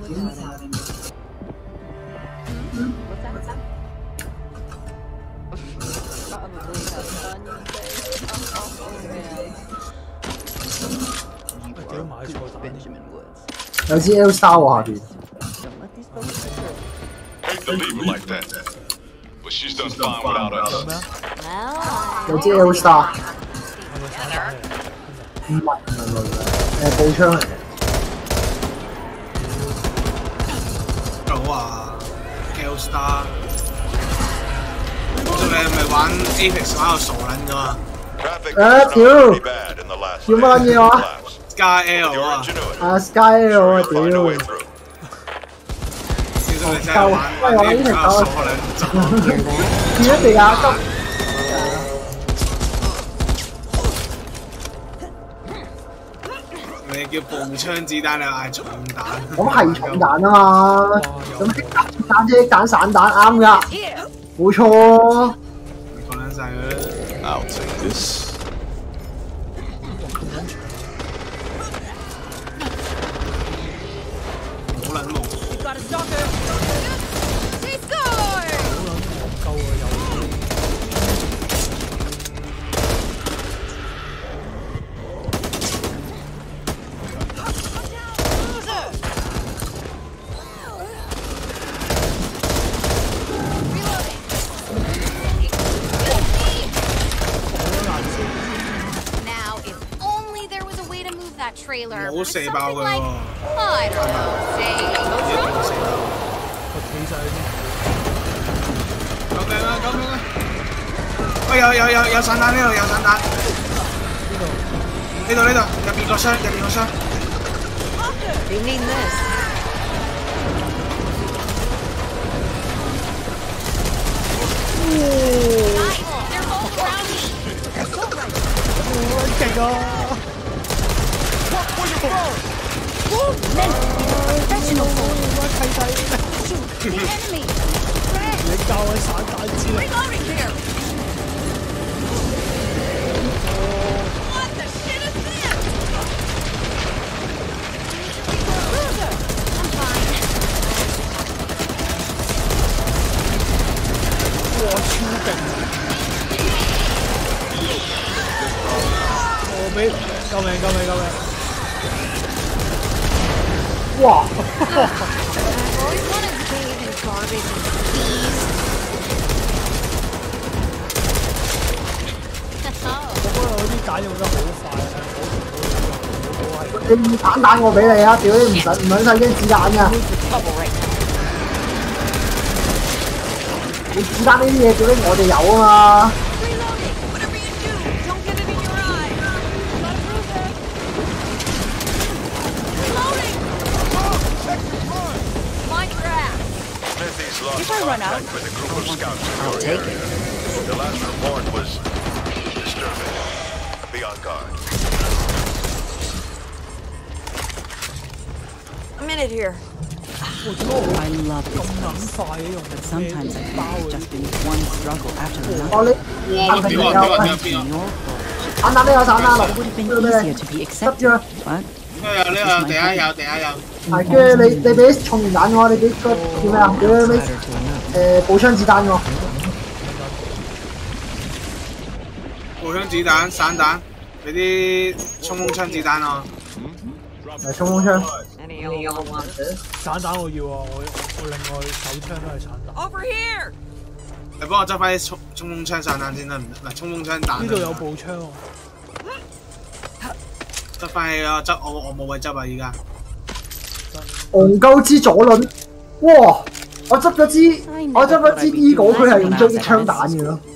There's the L star 喎下邊。 Hate to leave her like that, but she's done fine without us. 有支 L star。唔係步槍嚟嘅。 好啊 ，L star。你係咪玩 Apex 玩到傻撚咗啊？ 屌乜嘢啊 ？Sky L 啊 ！Sky L 啊！屌！夠，喂我呢條狗見咗地下金。 你叫步槍子彈，你嗌重彈。 咁係重彈啊嘛，咁彈啫，彈散彈啱噶，冇錯。 你講撚晒佢啦。I'll take this。好撚忙。 trailer. 冇射爆佢喎。 I don't know. Say. 我企晒先。 救命啊！救命啊！喂，有散彈呢度，有散彈。呢度入邊個箱，入邊個箱。 You need this. 勁啊！你教我散彈之類。哇！超勁！我俾救命！哇！我啲彈用得好快啊！ 你彈彈我俾你啊！屌你唔使驚子彈㗎！你子彈呢啲嘢屌你我哋有啊嘛！ If I run out, I'll take it. The last report was disturbing. Be on guard. A minute here. I love this place, but sometimes I think it's just been one struggle after another. It would have been easier to be accepted, but 呢個地下有。 係，跟住你俾啲重型彈我，你俾個叫咩啊？叫咩？步槍子彈我。 步槍子彈、散彈，俾啲衝鋒槍子彈我。 係衝鋒槍。 散彈我要啊！我另外手槍都係散彈。 Over here！ 你幫我執翻啲衝鋒槍散彈先得唔得？唔係衝鋒槍彈。 呢度有步槍喎。 執翻起啦，執我冇位執啊！依家。 戇鳩支左輪，哇！我執咗支 E 果，佢係用狙擊槍彈嘅咯。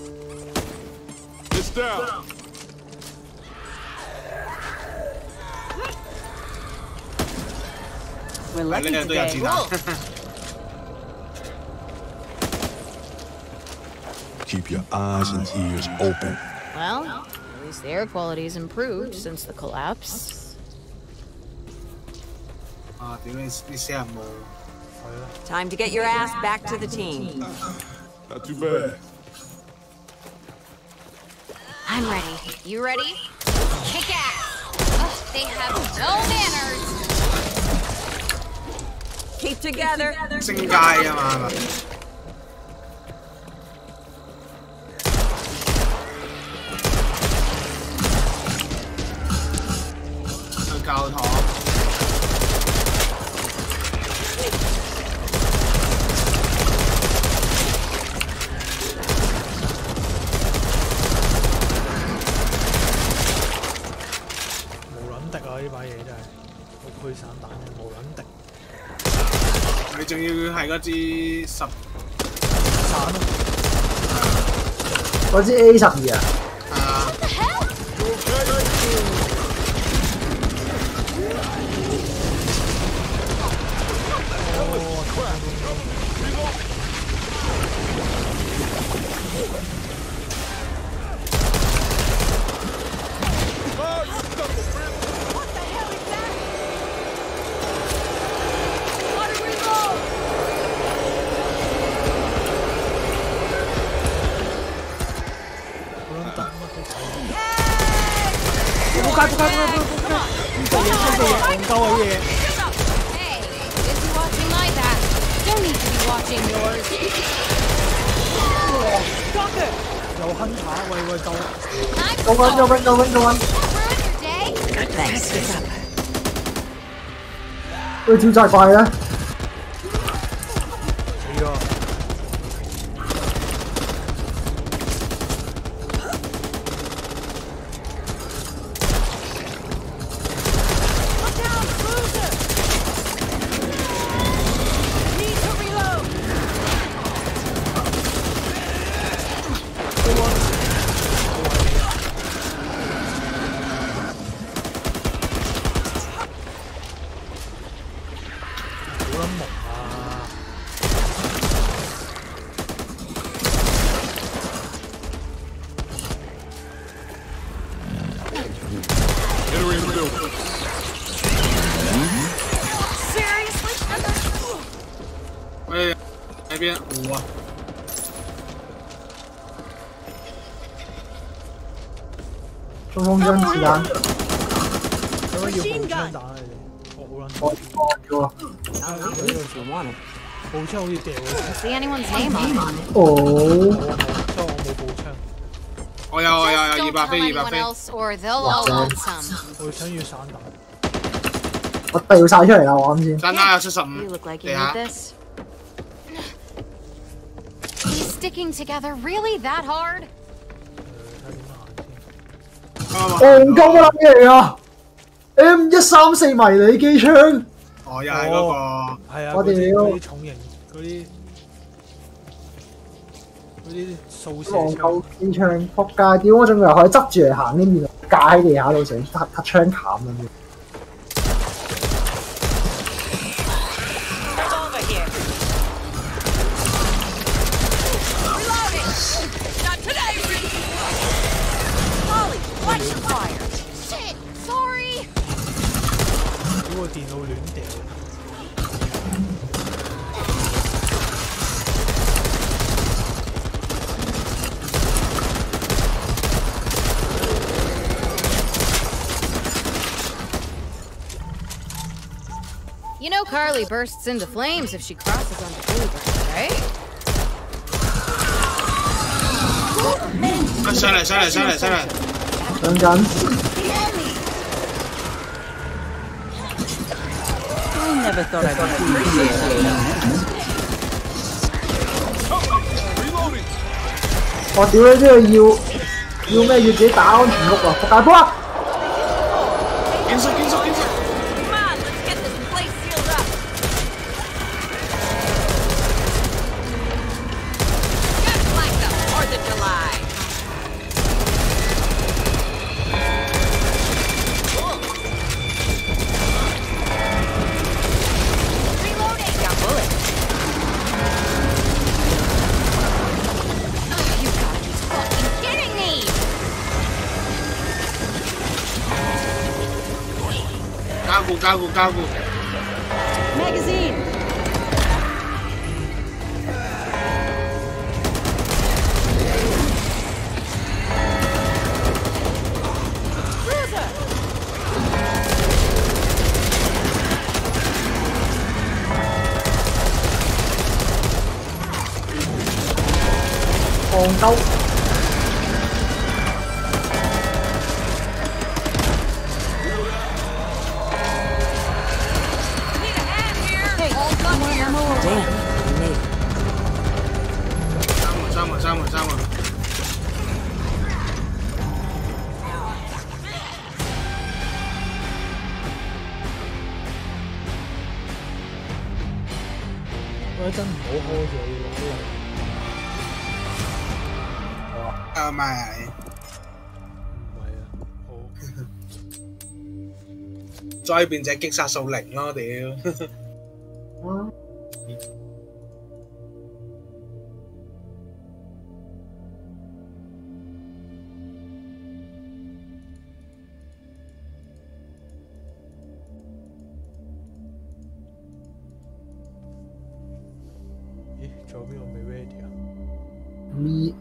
呢樣都有子彈。 Keep your eyes and ears open. Well, at least the air quality's improved since the collapse. 啊！屌你死人冇。 Time to get your ass back to the team. Not too bad. I'm ready. You ready? Kick ass! Ugh, they have no manners! Keep together. 升階啊嘛係咪？去教堂。 呢把嘢真係好驅散彈嘅無撚敵。 你仲要係嗰支10 散咯， 嗰支 A12啊。 係啊。 佢跳晒快咧！ 死啊！喂，喺邊？湖啊！ 中鋒張子彈。 點解要步槍打你哋？我好撚。 我步槍好似掉咗。 See anyone's name on it? 哦。 所以我冇步槍。 我有200飛200飛。 我想要散彈。 我掉晒出嚟啦！我啱先。 散彈有75。地下。 He's sticking together really that hard? 戇鳩乜嘢嚟啊 ？M134迷你機槍。 哦，又係嗰個。 係啊， 我哋嗰啲重型嗰啲掃射槍。 機槍，仆街！屌我仲以為可以執住嚟行呢邊，架喺地下度成黑槍砍咁樣。 Shit, sorry. 屌個電腦亂掉。 You know Carly bursts into flames if she crosses onto blue ground, right? 上嚟！ 等緊。 I never thought I'd be here. 我屌你呢度要咩？要自己打安全屋啊！仆街波啊！ 見識。 加固。 Magazine. Còn đâu. Sao mà. 我真唔好開咗要攞嚟。 唔係再變隻擊殺數0咯，屌！ 咦？仲有邊個未 ready 啊 ？Me。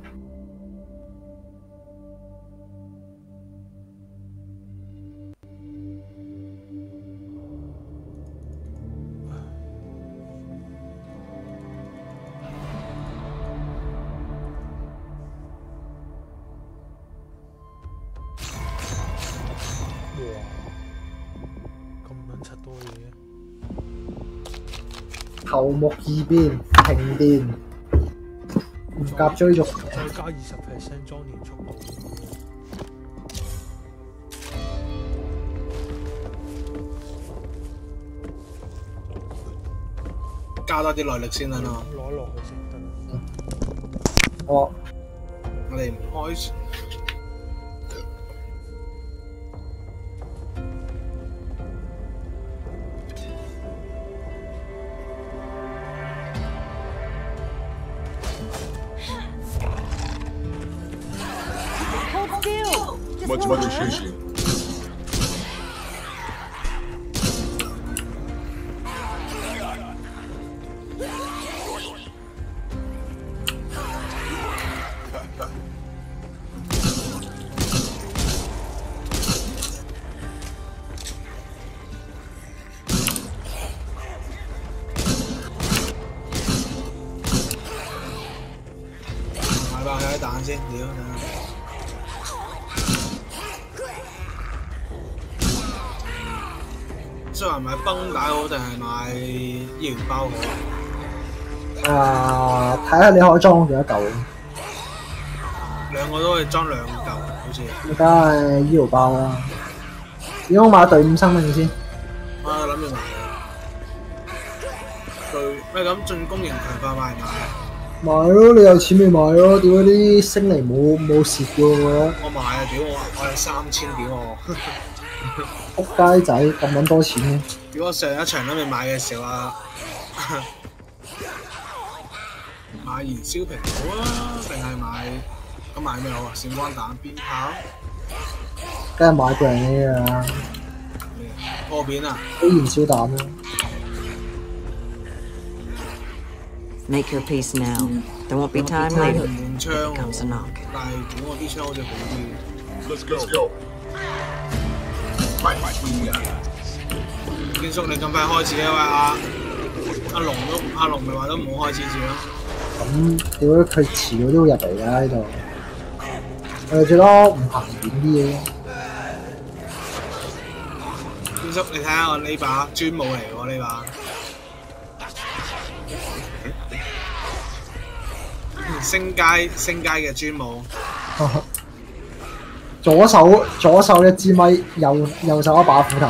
頭目異變，停電，唔夾追逐， 再加20% 裝電速度。 加多啲耐力先啦， 攞落去先得。 我哋唔開。 Much appreciated. 買爆佢啲蛋先，屌！即係買繃帶好定係買醫療包好？ 啊，睇下你可以裝幾多嚿。 兩個都可以裝2嚿，好似。 梗係醫療包啦。點解我買隊伍生命先？ 我諗住買。隊咩咁進攻型強化買唔買？ 買咯，你有錢咪買咯。點解啲星嚟冇蝕嘅喎？ 我買啊！屌我有3000點喎。 仆街仔咁撚多錢嘅。 如果上一場都未買嘅時候啊，買燃燒蘋果啊，定係買咩好啊？閃光彈、鞭炮？ 梗係買Grenade啊！ 破片啊！ 啲燃燒彈啦。 Make your peace now. There won't be time later. 換槍 Comes a knock. 但係點我啲槍好似好啲。 Let's go. 堅叔，你咁快開始嘅話，阿龍咪話都唔好開始住咯。 咁屌佢遲早都會入嚟㗎呢度。我哋最多唔行遠啲嘢。 堅叔，你睇下我呢把專武嚟喎，呢把。升階嘅專武。左手一支咪，右手一把斧頭。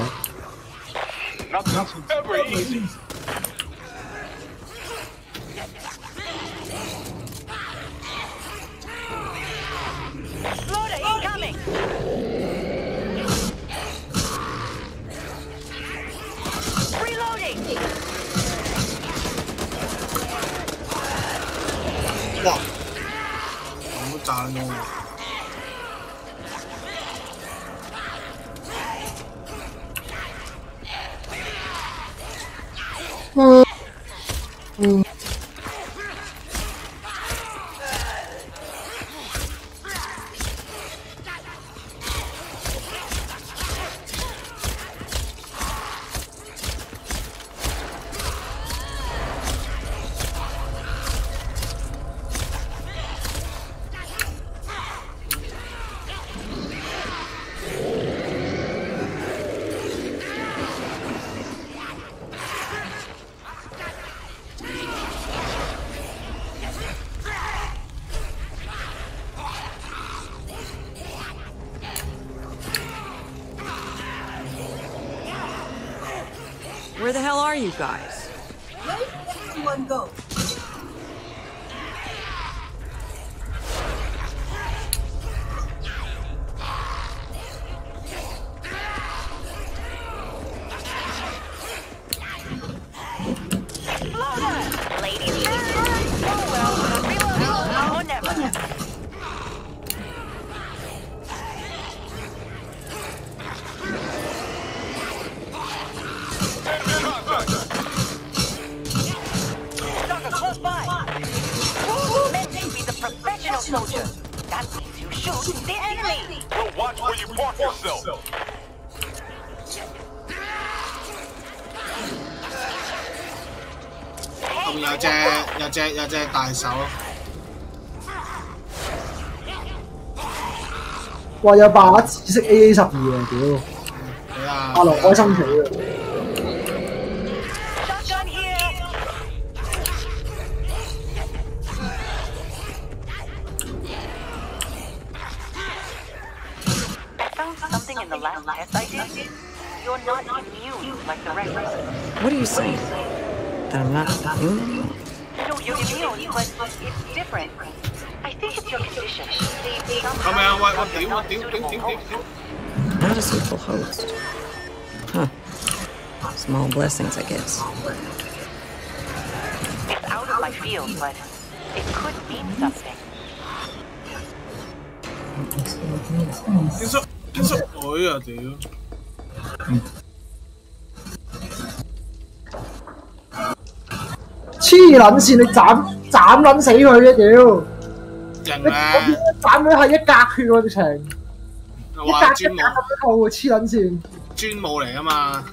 哇！好賺喎！ Where the hell are you guys? Where did everyone go? Ladies first. Oh well, reload or never. Professional soldier. That means you shoot the enemy. Well, watch where you park yourself. 後面有隻大手。 哇！有把紫色 AA12啊！屌，阿龍開心死啊！ Something in the last test I did. You're not immune like the rest of us. What are you saying? That I'm not immune? No, you're immune, but it's different. I think it's your condition. Not a suitable host. Huh. Small blessings, I guess. It's out of my field, but it could mean something. 見熟女啊！屌！ 黐撚線，你斬撚死佢啫！屌！ 人咩？ 斬佢係一格血喎，直情一格咁樣扣喎，黐撚線！ 專武嚟啊嘛！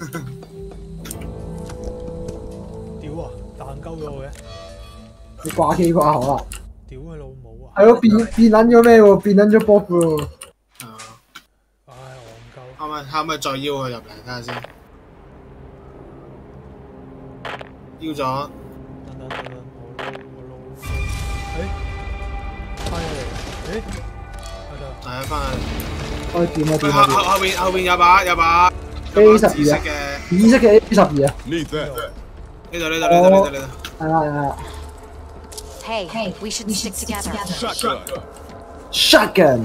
屌啊！彈鳩咗我嘅！ 你掛機掛好啦！ 屌佢老母啊！ 係咯，變撚咗咩喎？變撚咗波喎！ 係咪再邀佢入嚟睇下先？邀咗。等， 翻嚟， 係啊，翻嚟。 開點啊點啊！ 後邊有把 A12啊，紫色嘅 A12啊。 呢度。 係啊。 Hey, we should stick together. Shotgun.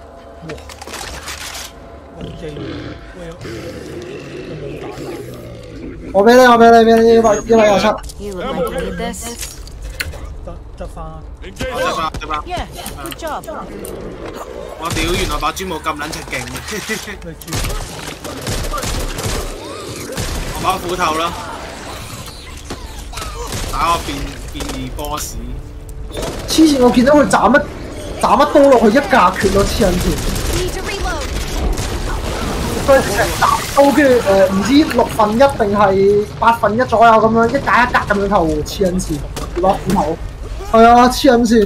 我俾你，127。 You look like you need this. 得翻。 Yeah, good job. 我屌，原來把磚冇咁撚出勁嘅。我把斧頭啦，打個變異 boss。 黐線！我見到佢斬一刀落去一格血咯，黐撚線。 佢成集刀，跟住唔知1/6定係1/8左右咁樣，一格一格咁樣扣喎，黐撚線，攞斧頭，係啊，黐撚線。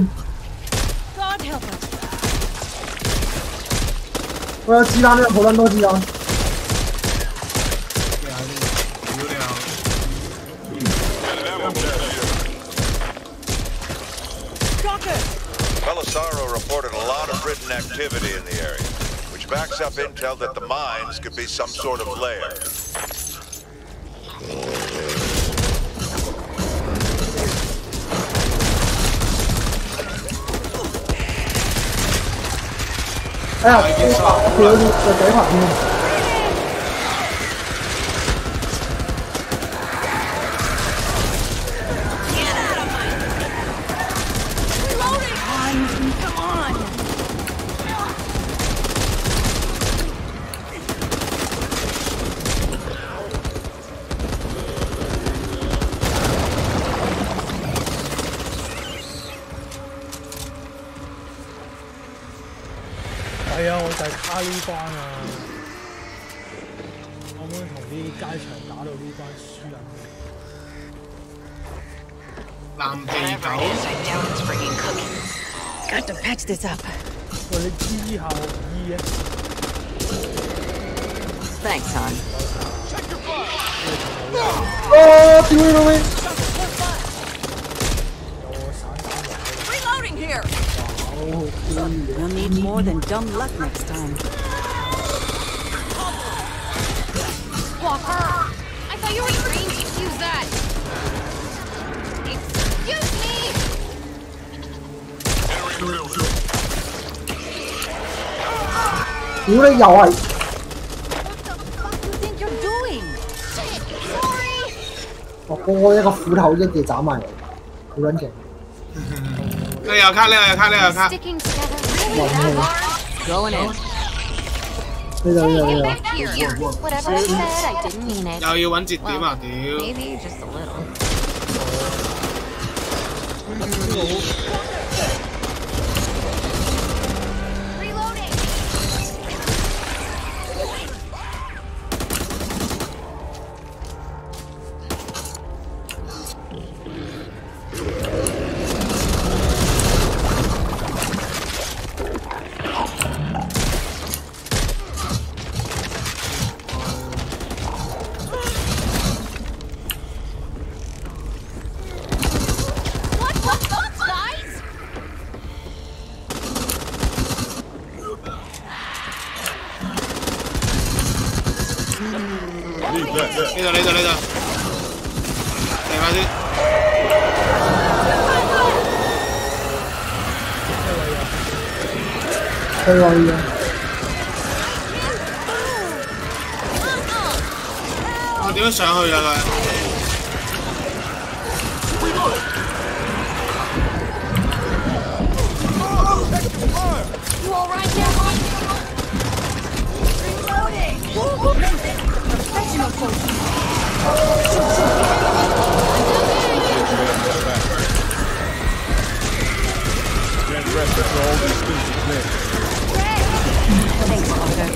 我有子彈呢，好撚多子彈。 Belisaro reported a lot of Britain activity in the area, which backs up intel that the mines could be some sort of lair. 就係卡呢關啊！我啱同啲街場打到呢關輸人。 藍地狗。 Got to patch this up. 喂，你知後醫啊 Thanks, hon. 哦，屌你老味！ Reloading here. We'll need more than dumb luck next time. Walker! I thought you were trained to use that! Excuse me! 屌你又係！ 我過一個斧頭一嘢斬埋嚟，好撚勁！ 你又卡，你又卡，你又卡。 Going in. 呢度。 Whatever I said, I didn't mean it. 又要揾節點啊！屌。 Maybe just a little. 呢度，嚟快啲！ 去位啊！ 我點樣上去啊佢？ You all right there, Mom? Reloading! Professional coach. Get rest for all these things exist. Thanks, Walker.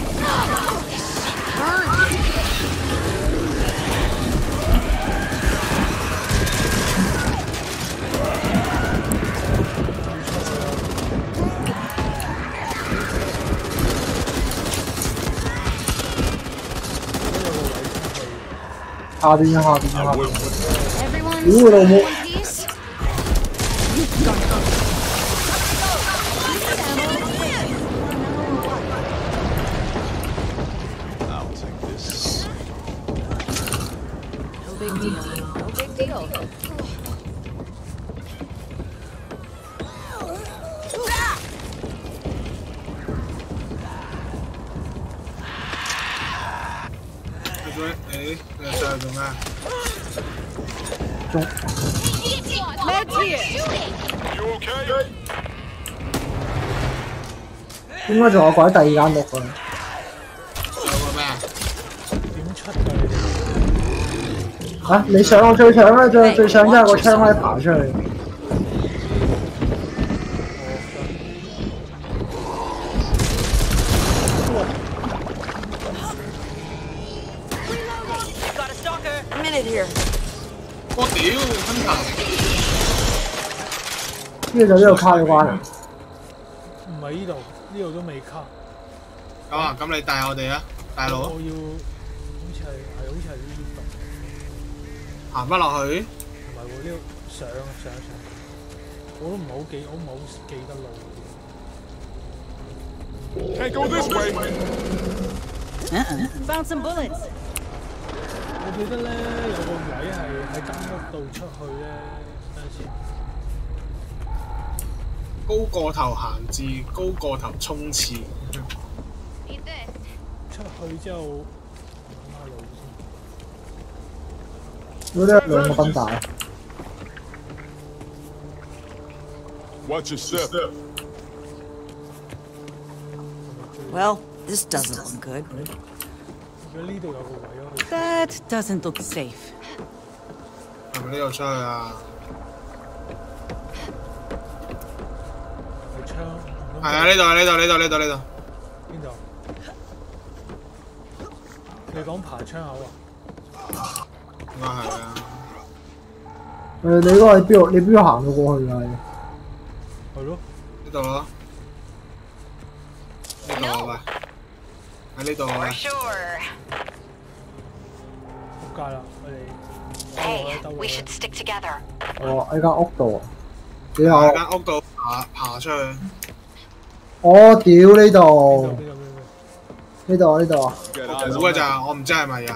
Everyone's in one piece? I'll take this. No big deal. No big deal. Meds here. You okay? 應該仲有個喺第二間屋㗎。 有個咩啊？ 點出㗎？ 嚇！你上我最上啦，最上之後個槍可以爬出去。 Minute here. 我屌，分頭！ 呢度就呢度卡咗關啊！ 唔係呢度，呢度都未卡。 咁啊，咁你帶我哋啊，大佬。 我要好似係呢度。 行翻落去？ 唔係喎，呢度上。我都唔係好記得路。 Can't go this way. Found some bullets. 我記得咧有個位係喺間屋度出去咧，等陣先。 高個頭閒置，高個頭衝刺。 出去之後揾下路先。 嗰啲兩個分大。 Watch your step. Well, this doesn't look good. That doesn't look safe. 係咪呢度出去啊？係啊，呢度。 邊度？你講爬窗口啊？ 應該係啊。 你嗰個喺邊度？你邊度行到過去㗎？ 係咯， 呢度咯。呢度啊喂，喺呢度啊。 仆街啦！我哋。 Hey, we should stick together. 哦，喺間屋度。你有？ 喺間屋度爬出去。 我屌呢度！呢度啊！ 估嘅咋，我唔知係咪有。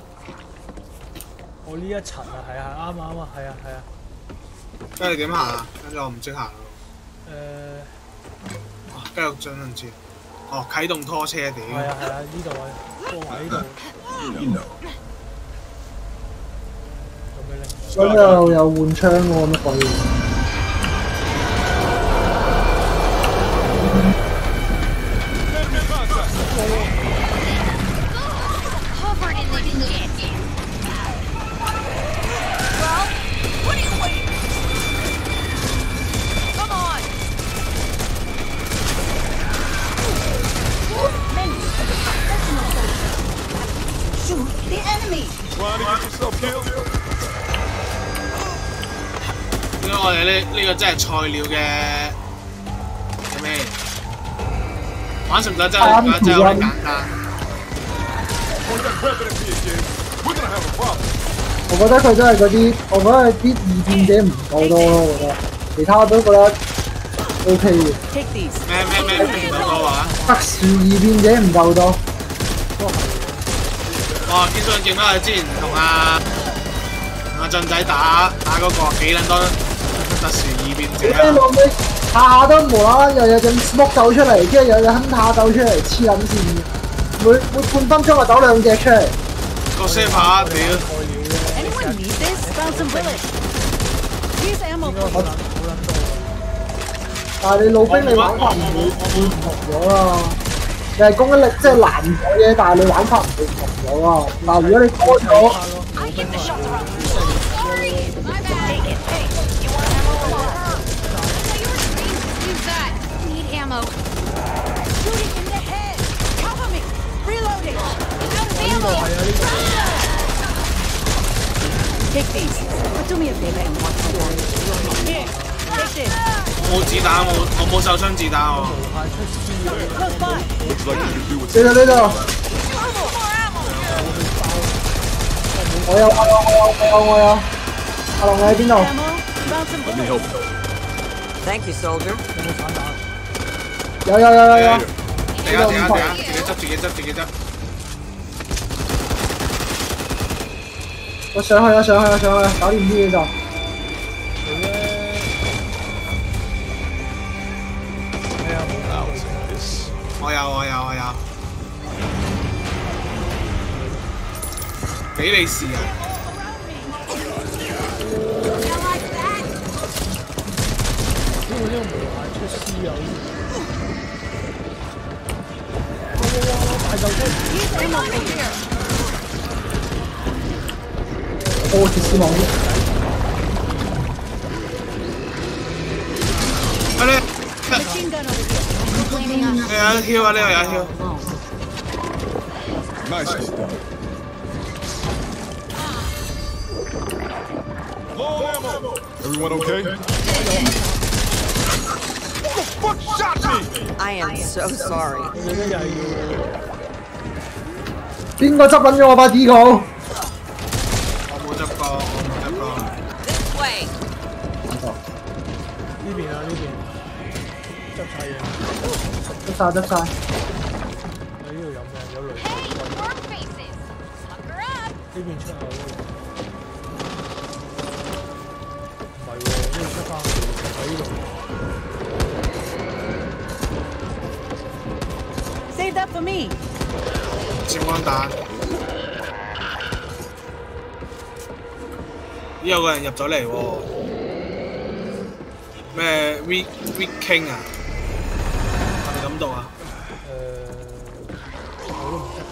我呢一層啊，係啊，啱啊，係啊。 跟住點行啊？跟住我唔識行咯。繼續進行住。哦，啟動拖車點？ 係啊，呢度啊，過埋呢度。 咁又有換槍喎，乜鬼嘢？ 應該我哋呢個真係菜鳥嘅咩？玩熟咗真係好簡單。 我覺得佢真係嗰啲，我覺得啲異變者唔夠多咯，我覺得其他都覺得 OK 嘅。 咩唔夠多話？ 特殊異變者唔夠多。 哇！見到見到佢之前同阿俊仔打嗰個幾撚多特殊異變者啊！ 下下都無啦啦又有隻 smoke 走出嚟，跟住又有 hunter 走出嚟，黐撚線嘅。每半分鐘就走兩隻出嚟。 個 saver 屌！ 但係你老兵你玩法唔會唔同咗啦。你係攻擊力即係難咗嘅，但係你玩法唔會唔同咗啊！嗱，如果你多咗， 冇子彈，我冇手槍子彈喎。 呢度。我有。阿龍你喺邊度 Let me help. Thank you, soldier. 有。 自己執。 我上去，搞掂啲嘢就。 我有。俾你試啊！ 我鐵絲網。 有跳啊！呢度有跳。 Nice. Everyone okay? What the fuck shot me? I am so sorry. 邊個執撚咗我把D稿？ 我冇執過。 This way. 呢邊啊，執晒嘢。 執晒。 你呢度有咩？有雷。呢邊出口。唔係喎，呢度出翻去喺呢度。 Save that for me。 閃光彈。有個人入咗嚟喎。咩 Weak King 啊？係咪咁讀啊？ 我都唔識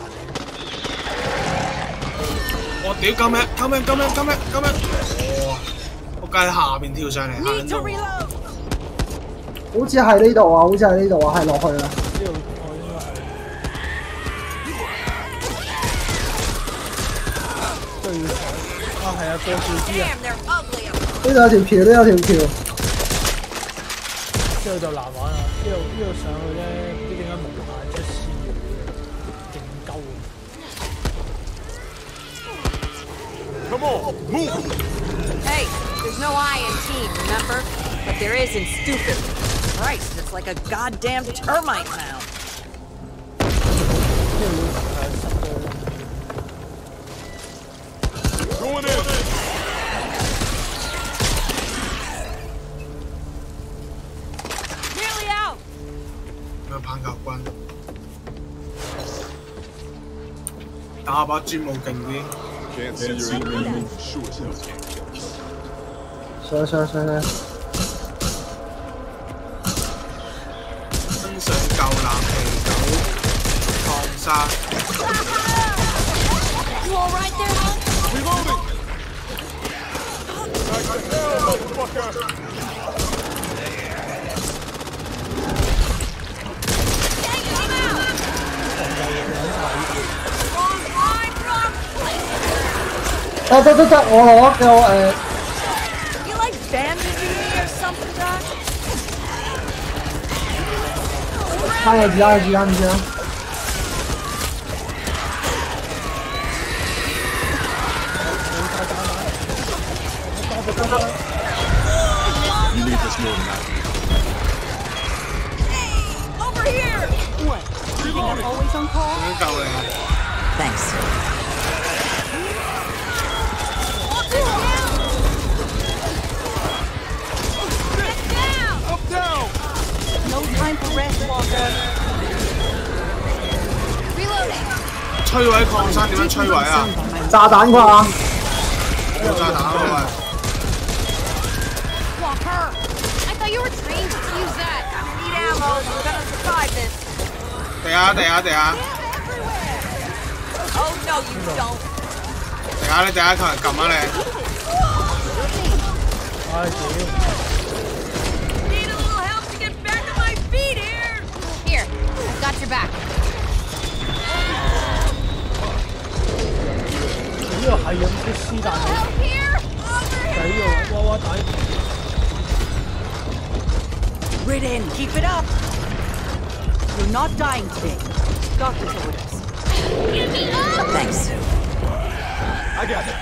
我屌！救命！哇！仆街喺下邊跳上嚟，行到。 好似係呢度啊，係落去啦。 呢度我應該係。 都要上。啊，係啊，過樹枝啊！ 呢度有條橋，都有條橋。 之後就難玩啦，呢度上去咧，唔知點解無限出師嘅，勁鳩啊 Come on, move! Hey, there's no I in team, remember? But there is in stupid. Christ, it's like a goddamn termite mound. Going in! Nearly out! 咩棒球棍？打把尖冇勁啲。 Can't see your enemy. Sure as hell can't kill. 上。 身上夠冷氣狗放沙。 You all right there, Hunt? Reloading! Back to hell, motherfucker! 得，我攞個 You like bandaging me or something, Doc? 啱嘅字啊！ You need this more than I do. Over here! What? You think I'm always on call? Thanks. Up down! No time for rest, Walker. Reloading! 摧毀礦山點樣摧毀啊？ 炸彈啩？ 冇炸彈啊喂！ Walker! I thought you were trained to use that. Need ammo. We're gonna survive this. 地下！ Oh no, you don't. 你地下求人撳啊你！ 唉屌！ Need a little help to get back on my feet here. Here, I've got your back. 呢個係咁出師但係仔喎，娃娃底。 Ridden, keep it up. You're not dying today. Doctor's orders. Get me up! Thanks. I got it.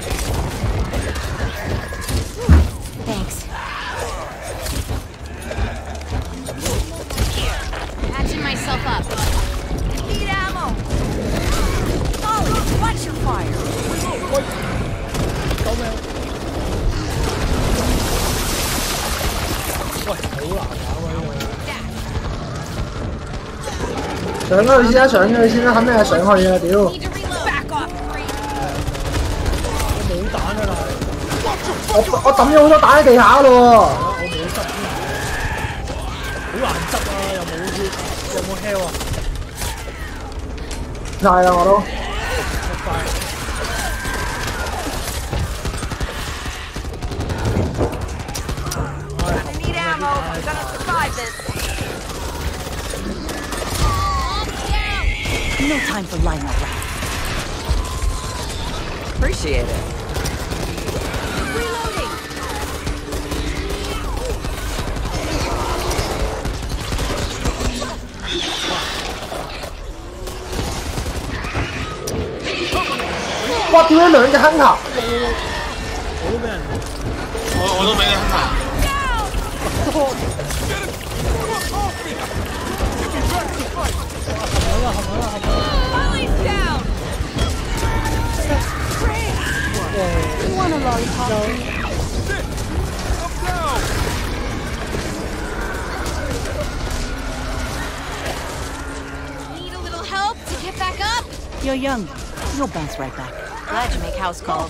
Thanks. Patching myself up. Need ammo. Ollie, watch your fire. 救命！喂，好難搞啊呢個！ 上咗去先啦，肯定係上去啊！屌！ 我冇彈啊，但係我抌咗好多彈喺地下咯喎！ 我冇執添，好難執啊！又冇血，有冇 heal 啊？ 晒啦我都。 I need ammo. I'm gonna survive this. No time for lying around. Appreciate it. Reloading. 哇！點解兩隻坑頭？ 我都俾人， 我都俾你坑頭。 Ollie's down. You want a lollipop? Up down! Need a little help to get back up? You're young. You'll bounce right back. Glad you make house calls.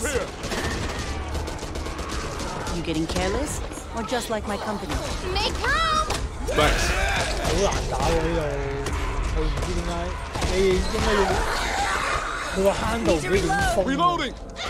You getting careless? Or just like my company? Make room! Thanks. 好難打喎呢度，佢唔知點解，你應該要佢個坑度唔知點封。 Reloading!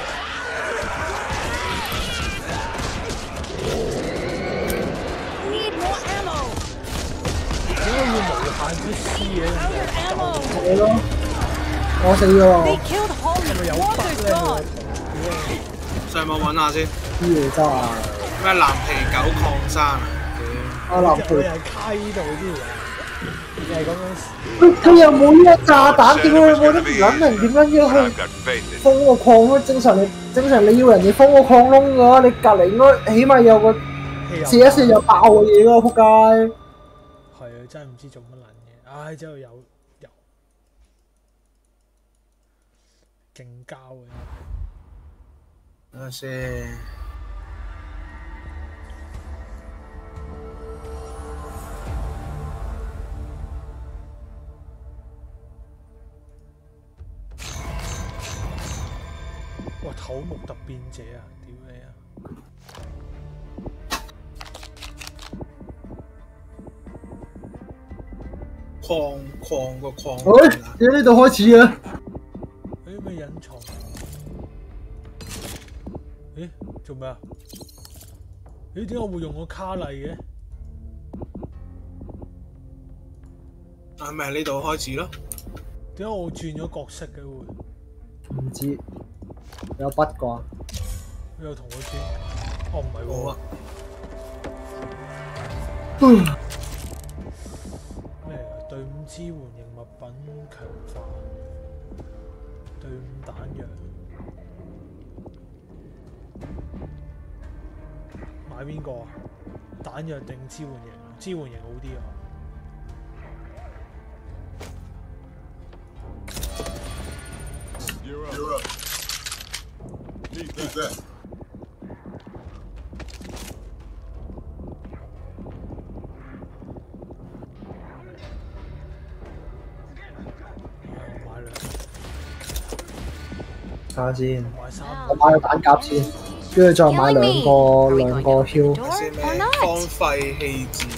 Need more ammo. 點解要無限出師嘅？ 係咯，我死咗喎。 They killed Holly. 係咪有 Walker's bug 咧？ gone. 上網揾下先。 啲嘢真係咩藍皮狗礦山啊？ 藍皮又係卡呢度啲嘢，又係咁樣。 佢又冇呢個炸彈，點解佢冇得唔撚明點樣要去封個礦咯？正常你要人哋封個礦窿嘅話，你隔離應該起碼有個射一射就爆嘅嘢咯，仆街！ 係啊，真係唔知做乜撚嘢，唉，之後有勁膠嘅。 等下先。 哇！頭目突變者啊！屌你啊！ 礦個礦。 喂，喺呢度開始啊！ 誒咩隱藏？誒做咩啊？誒點解會用個卡麗嘅？ 係咪呢度開始咯？ 點解我轉咗角色嘅會？ 唔知有筆啩？ 佢有同我轉？哦唔係喎。咩嚟㗎？隊伍支援型物品強化，隊伍彈藥。買邊個啊？彈藥定支援型？支援型好啲啊！ You're up. Need that. 睇下先，我買個彈夾先，跟住再買兩個 heal。 荒廢棄置。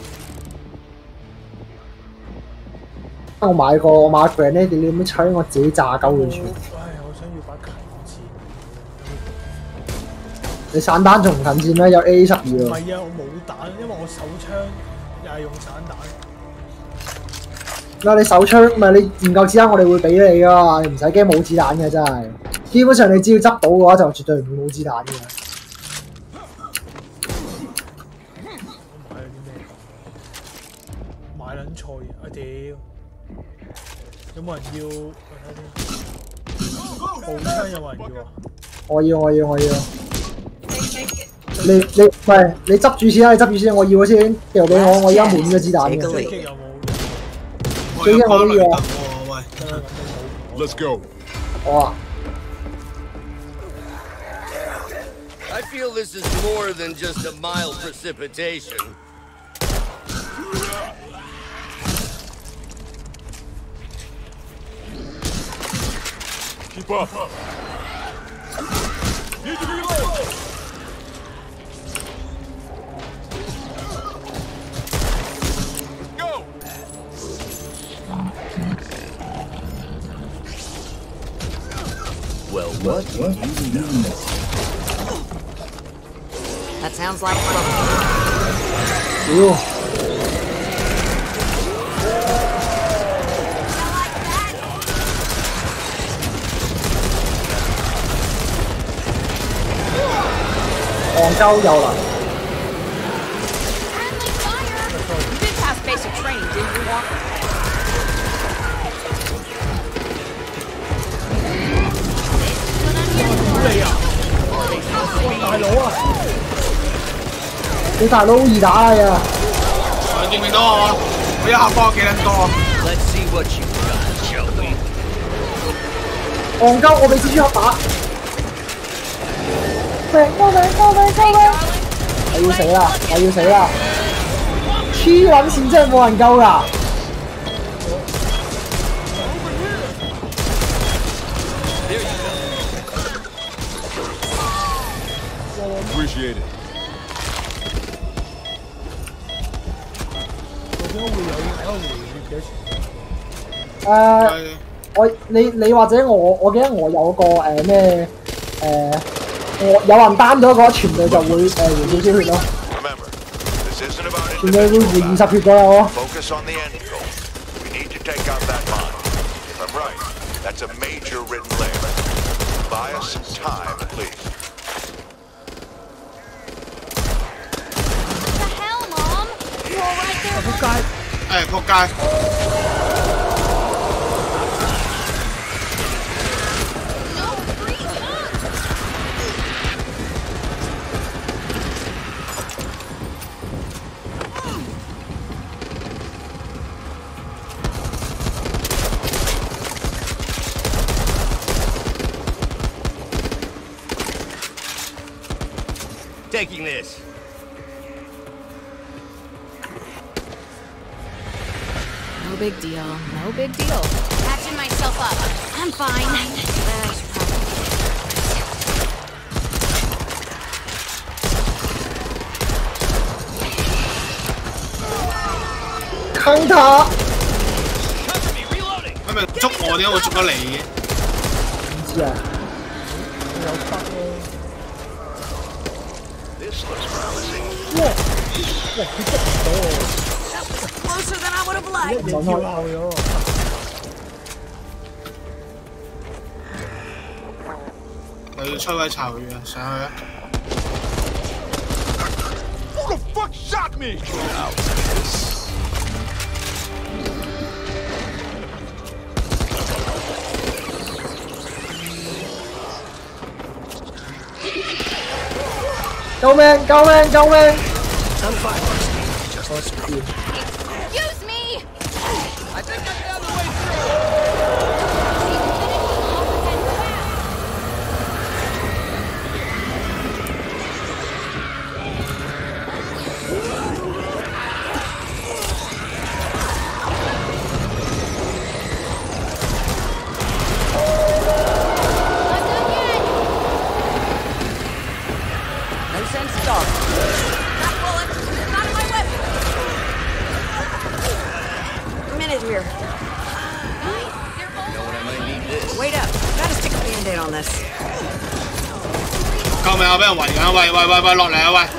我買 grenade， 你有冇搶我自己炸鳩佢全？ 我想要把近戰。 你散彈仲唔近戰咩？有 A12喎。 唔係啊，我冇彈，因為我手槍又係用散彈。 你手槍咪你唔夠子彈，我哋會俾你噶嘛，你唔使驚冇子彈嘅真係。基本上你只要執到嘅話，就絕對唔會冇子彈嘅。 買撚錯嘢，我屌！有冇人要？我睇先。步槍有冇人要啊？ 我要。你執住先啦，你執住先，我要咗先，掉俾我，我而家滿咗子彈嘅。追擊我都要啊！ 喂 ，Let's go。 好啊。 I feel this is more than just a mild precipitation. Keep up. Need to reload. Go. Well, what do you know? That sounds like fun. Ooh. 戇鳩又嚟。 You did pass basic training, didn't you, Walker? 你啊！大佬啊！ 你大佬易打啊！ 見唔見到我？我一下幫我幾撚多 ？Let's see what you got, shall we？ 戇鳩，我俾蜘蛛俠打。命！我要死啦！黐撚線真係冇人救㗎！ Appreciate it. 你或者我記得我有個咩有人單咗嗰全隊就會回少少血咯。全隊會回20血左右咯。 Focus on the end goal. We need to take out that mine. If I'm right, that's a major written layer. Buy us some time, please. 仆街！ Taking this. No big deal. No big deal. Patching myself up. I'm fine. Counter。 佢咪捉我，點解會捉咗你嘅？ 唔知啊。有得咯。 哇！哇！佢捉唔到我。 Closer than I would have liked. 你跳後咗。 我要摧毀巢穴啊！上去啊 Who the fuck shot me? 救命！救命！救命！ Excuse me! I think I found the way through. No sense stopping. That bullet is not my weapon. A minute here. You know what I might need this. Wait up. Gotta stick a band-aid on this. 救命啊！俾人圍緊！喂，落嚟啊！喂！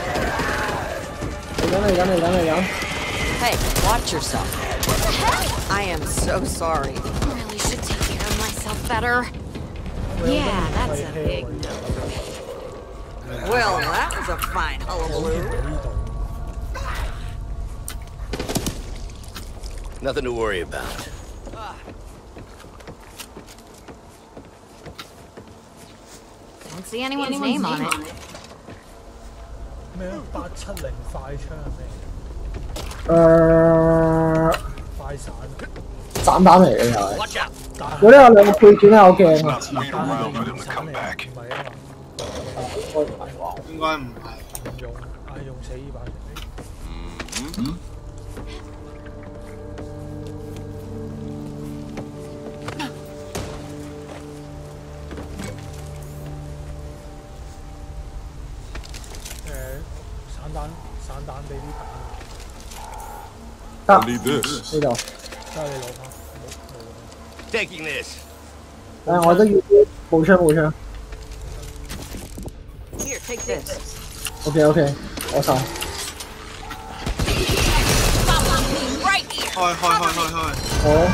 嚟緊！ Hey, watch yourself. I am so sorry. Really should take care of myself better. Yeah, that's a big no. Well, that was a fine hullabaloo. Nothing to worry about. Don't see anyone's name on it. 咩？870快槍咩？快散。 散彈嚟嘅又係。嗰啲有兩個配件係我驚啊。 應該唔係。 用死呢把。散彈俾啲彈。 得。 Need this. 呢度。 得你攞翻。 Taking this. 我都要冇槍。 Here, take this. OK， 我晒。 開。 好。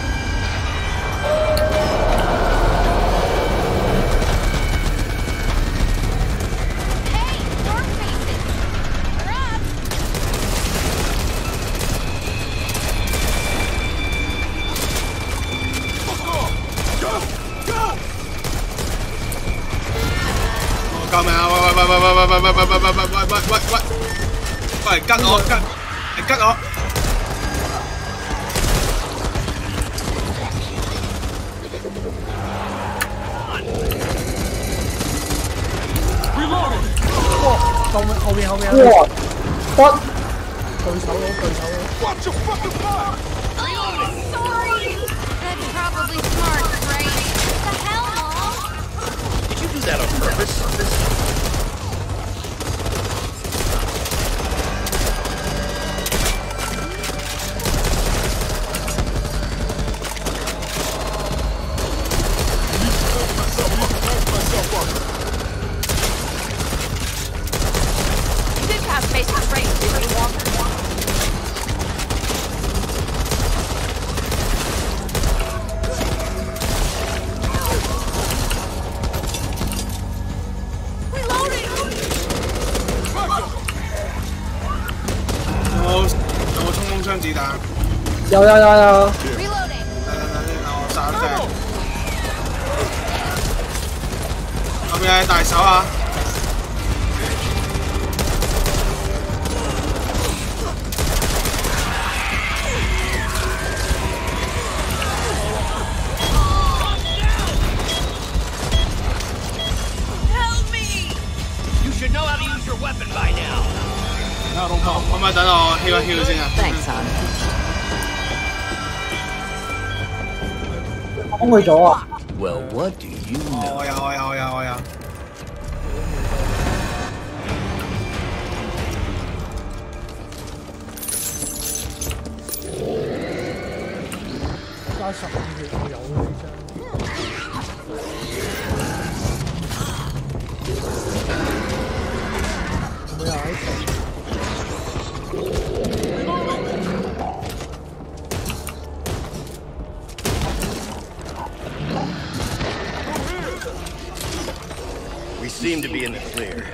救命啊！喂！吉我！ 哇！後邊。 哇！得。 對手佬。 Watch your fucking fire! Sorry! That's probably smart, right? What the hell, Mom? Did you do that on purpose? You did pass basic range, didn't you, Walker? 有。 我殺咗隻。咁嘅大手啊！可唔可以等我heal一heal先啊 ？Thanks, son。 攻佢咗啊 ！Well, what do you know？ 我有。 加15血我有呢張。有冇有喺度？ We seem to be in the clear.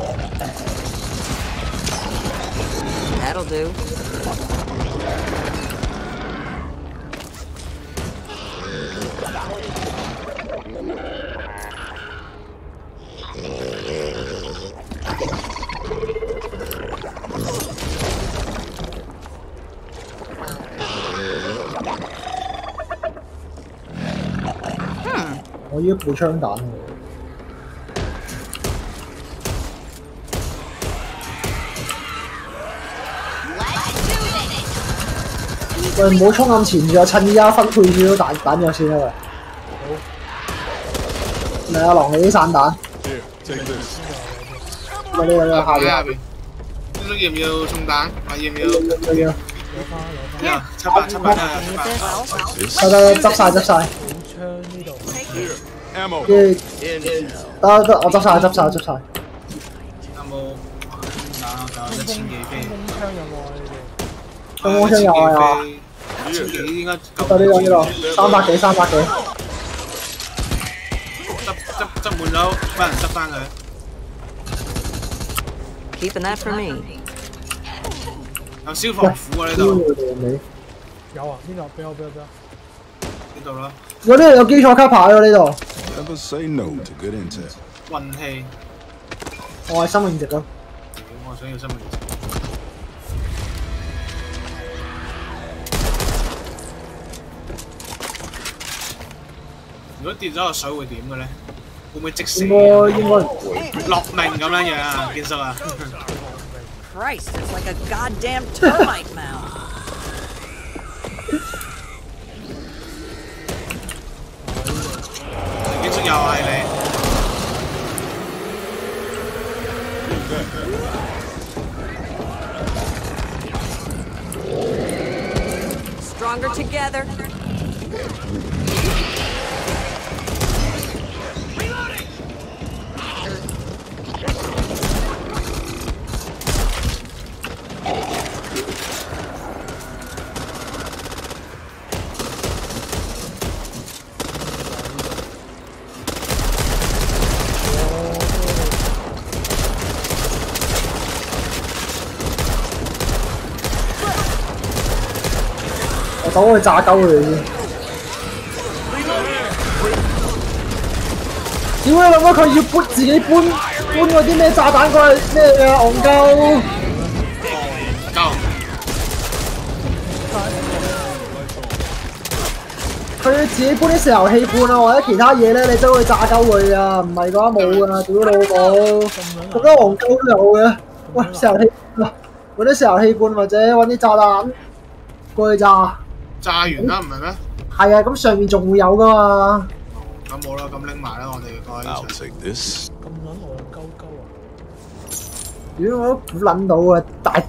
That'll do. 我要步槍彈喎。 喂，唔好衝咁前住啊！趁依家分配住啲彈藥先啊！喂，嚟啊，狼你啲散彈。喂，你下邊。 要唔要送彈？要唔要？ 要。 七百得。 執晒。 槍呢度。 跟住得，我執晒。 有冇彈？就1000幾飛。 槍有冇啊？你哋？ 衝鋒槍有啊！ 1000幾應該夠。 呢度300幾。 執滿咗，幫人執翻佢。 Keeping that for me。 有消防斧啊呢度。 有啊，邊度？俾我。 呢度啦。 我呢度有基礎卡牌喎呢度。 Never say no to good intel。 運氣。 我係生命值咯。 我想要生命值。 如果跌咗落水會點嘅咧？會唔會即死？應該唔會。 落命咁樣樣啊，堅叔啊 ！Christ, it's like a goddamn termite mound. 堅叔又係你。 Stronger together. 我等佢炸鳩佢哋先。屌你諗乜？佢要自己搬嗰啲咩炸彈過去咩嘅戇鳩？佢要自己搬啲石油氣罐啊，或者其他嘢咧，你都會炸鳩佢啊！唔係嘅話冇㗎，屌老母！咁多戇鳩都有嘅。喂，石油氣嗱，揾啲石油氣罐或者揾啲炸彈過去炸。 炸完啦，唔係咩？ 係啊，咁上面仲會有噶嘛？ 咁冇啦，咁拎埋啦，我哋過去。 I'll take this。 咁撚戇鳩鳩啊！ 屌我都估撚到啊，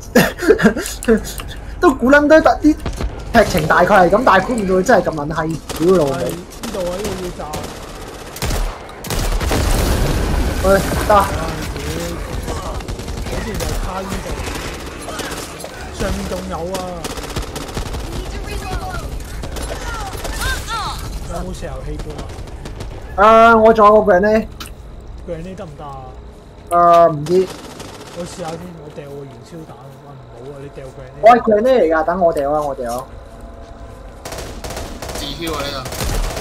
都估撚到啲劇情大概係咁，但係估唔到佢真係咁撚閪，屌老味！ 呢度啊，呢度要炸。 喂，得。 嗰邊就係卡呢度，上面仲有啊！ 有冇石油氣罐啊？ 我仲有個 grenade。 grenade 得唔得啊？ 唔知。 我試下先，我掉個燃燒彈。哇，唔好啊！你掉 grenade。 我係 grenade 嚟㗎，等我掉啊，我掉。 標喺度。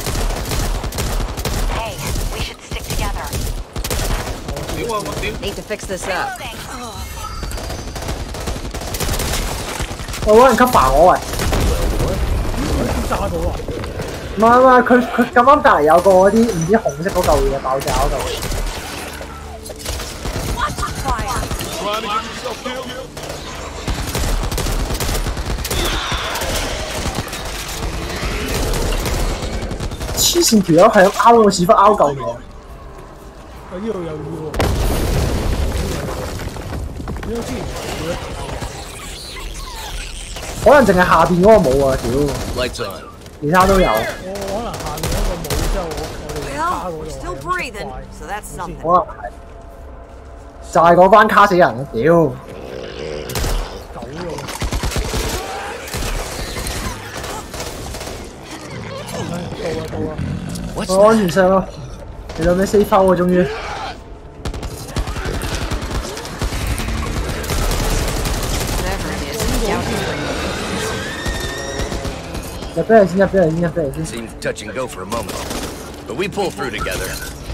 Hey, we should stick together. 屌啊！我屌 Need to fix this up. 我揾人 cover 我喂。 炸到啊！ 唔係，佢咁啱隔離有個嗰啲唔知紅色嗰嚿嘢爆炸嗰度。 Trying to get yourself killed? 黐線條友係咁拗我屎忽拗夠我。 我呢度又要喎。呢個之前可能淨係下邊嗰個冇啊，屌！其他都有。 我可能下面嗰個冇之後，我哋加嗰度。 Still breathing, so that's something. 可能係。就係嗰班卡死人啊！屌！ 狗咯！到啊！ 我安全上咯，你有咩 safe 翻喎？終於。入俾人先。 Seemed touch and go for a moment, but we pull through together.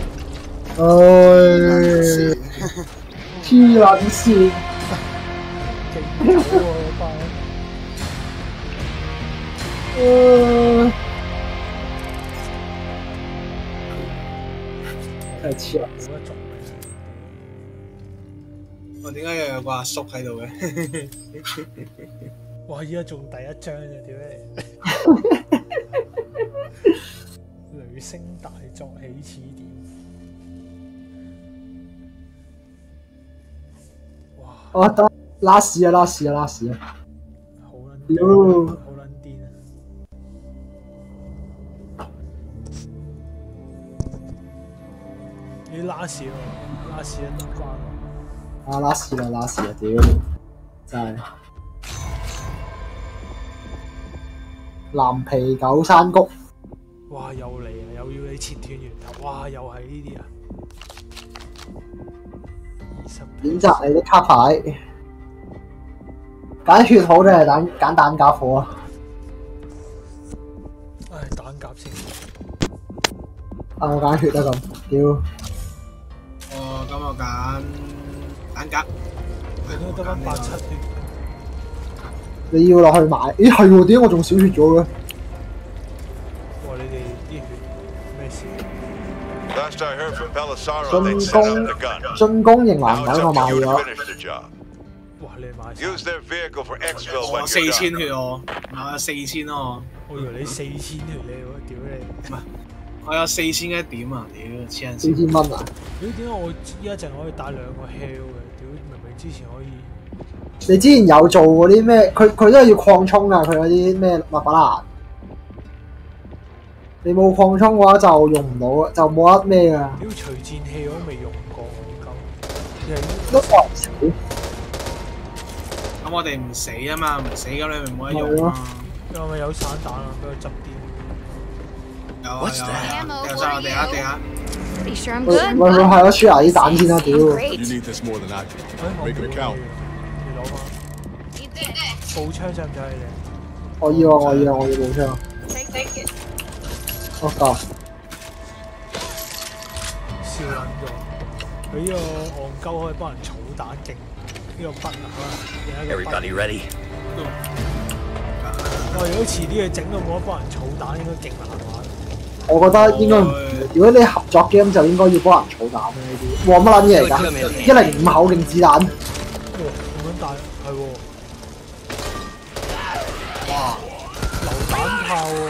黐撚線。真係黐撚線。 我點解又有個阿叔喺度嘅？ 哇！依家仲第一張啫，屌你！雷聲大作起始點。哇！ 我得拉屎啊！ 好撚癲啊！你拉屎喎，拉屎一得翻喎。 拉屎啦！屌！真係。藍皮狗山谷， 哇！又嚟啊！又要你切斷源頭，哇！又係呢啲啊！ 選擇你啲卡牌，揀血好定係揀彈夾好啊？ 唉，彈夾先。 我揀血啦咁，屌！ 咁我揀彈夾。 你都得翻87血。 你要落去買？咦係喎，點解我仲少血咗嘅？ 哇！你哋啲血咩事？ 進攻型男仔我買咗。 哇！你買我4000血喎，我有4000咯。 我以為你4000血你喎，屌你！ 唔係，我有4100點啊！屌黐撚線。 4000蚊啊！ 屌點解我依家淨可以帶2個 heal 嘅？屌明明之前可以。 你之前有做嗰啲咩？佢都係要擴充㗎，佢嗰啲咩麥法蘭。你冇擴充嘅話就用唔到，就冇得咩㗎。 屌隨戰器我都未用過， 都唔死。 咁我哋唔死啊嘛，唔死咁你咪冇得用啊。 因為有散彈啊，俾佢執啲。 有掉晒我地下。 喂，係咯，輸牙啲彈先啦，屌！ You need this more than I do. Make it count. 步槍使唔使你哋？ 我要步槍。我夠。 笑撚咗，佢呢個戇鳩可以幫人儲彈勁，呢個筆啊可能。 Everybody ready？ 如果遲啲去整到冇得幫人儲彈，應該勁難玩。 我覺得應該唔，如果你合作 game 就應該要幫人儲彈呢啲。哇！乜撚嘢嚟㗎？105口徑子彈。 咁樣大係喎。哇！榴彈炮喎。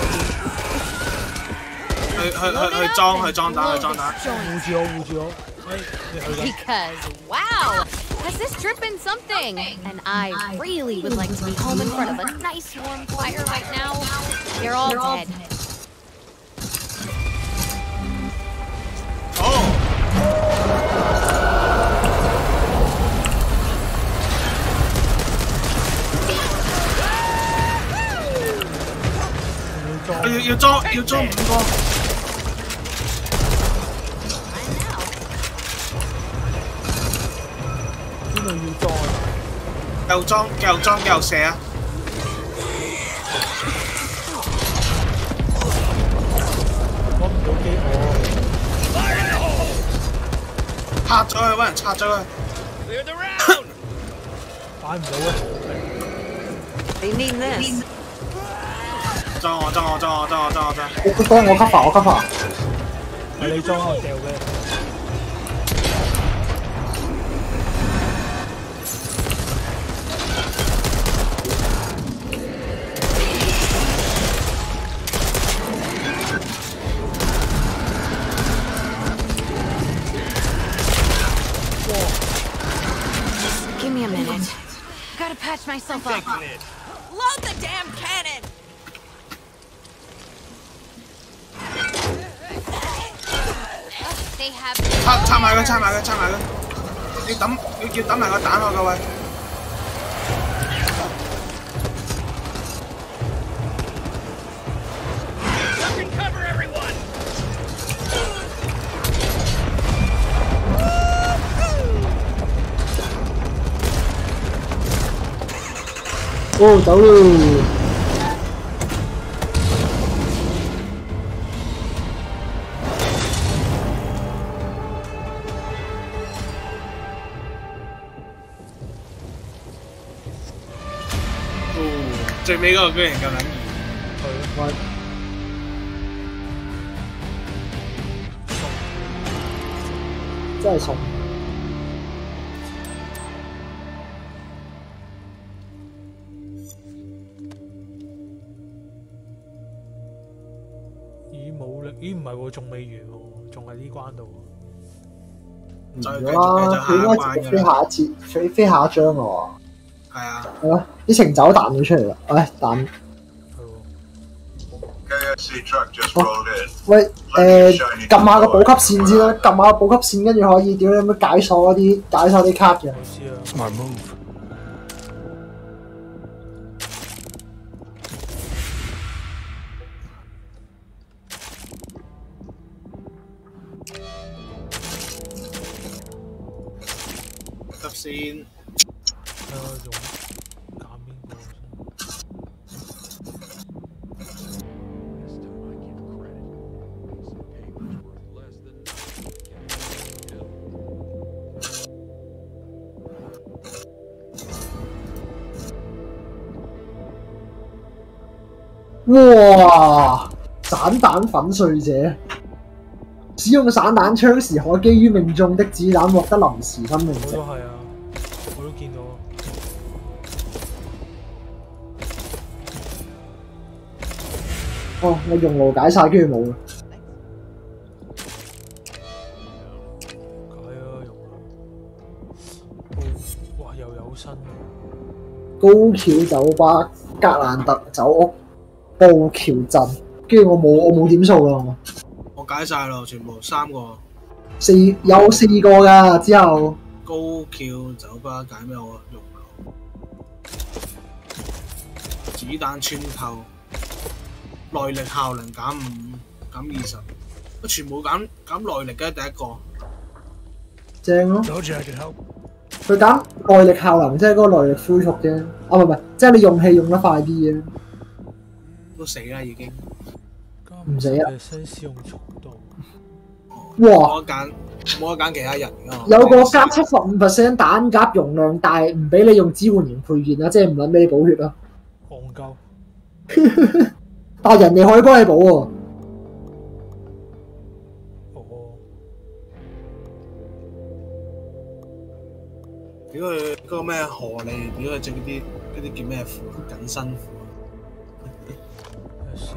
去裝彈。 護住我。 Because wow, has this trip been something? And I really would like to be home in front of a nice warm fire right now. They're all dead. Oh. 要裝5個。 邊度要裝啊？ 繼續裝，繼續射啊！ 拆咗佢，揾人拆咗佢。 擺唔到啊 They need this. 裝我。 幫我 cover。 係你裝我掉嘅。 Give me a minute. Gotta patch myself up. Load the damn cannon! They have. 拆埋佢！你叫抌埋個蛋我各位。 Cover everyone! 哦，走咯！ 最尾嗰個居然咁撚易。 係。真係送。 咦唔係喎，仲未完喎，仲喺呢關度。 唔咗啦，佢應該飛下一節，飛下一章喎。 係啊。 係咯，啲成就都彈咗出嚟啦，唉彈。喂撳下個補給線先啦，撳下補給線，跟住可以點樣解鎖啲卡嘅。 先。 哇！散彈粉碎者，使用散彈槍時，可基於命中的子彈獲得臨時生命值。 我都係啊，我都見到。 哦，我用爐解晒，跟住冇啦。 解啊，用啊！哇，又有新。 高橋酒吧、格蘭特酒屋、布橋鎮，跟住我冇點數啦。 我解晒咯，全部3個。 有4個㗎，之後。 高橋酒吧解咩？我用唔到。子彈穿透，耐力效能減5，減20，我全部減耐力嘅第一個。 正咯。佢減耐力效能，即係嗰個耐力恢復啫。啊，唔係，即係你用氣用得快啲嘅。 都死啦已經。 唔死啊！ 使用速度。 哇！ 冇得揀其他人㗎。 有個加75% 彈夾容量，但係唔俾你用支援型配件啦，即係唔撚俾你補血啦。 戇鳩。 但係人哋可以幫你補喎。 屌佢嗰個咩荷利，屌佢着嗰啲叫咩褲？緊身褲。 先。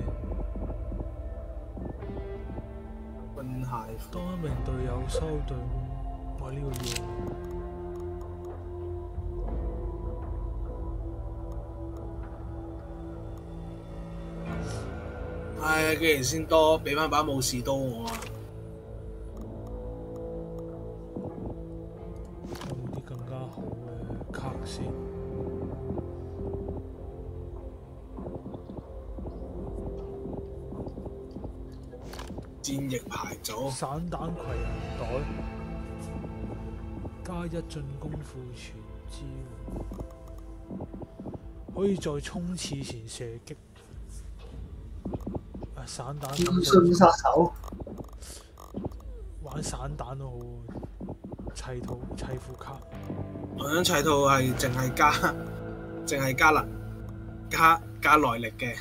軍鞋。 當一名隊友收隊，我呢個要。 唉，既然先多，俾翻把武士刀我啊！ 有冇啲更加好嘅卡先？ 戰役牌組。 散彈攜人袋，加1進攻庫存支援，可以在衝刺前射擊。散彈。 劍信殺手。 玩散彈都好，砌副卡。 我想砌套係淨係加能加耐力嘅，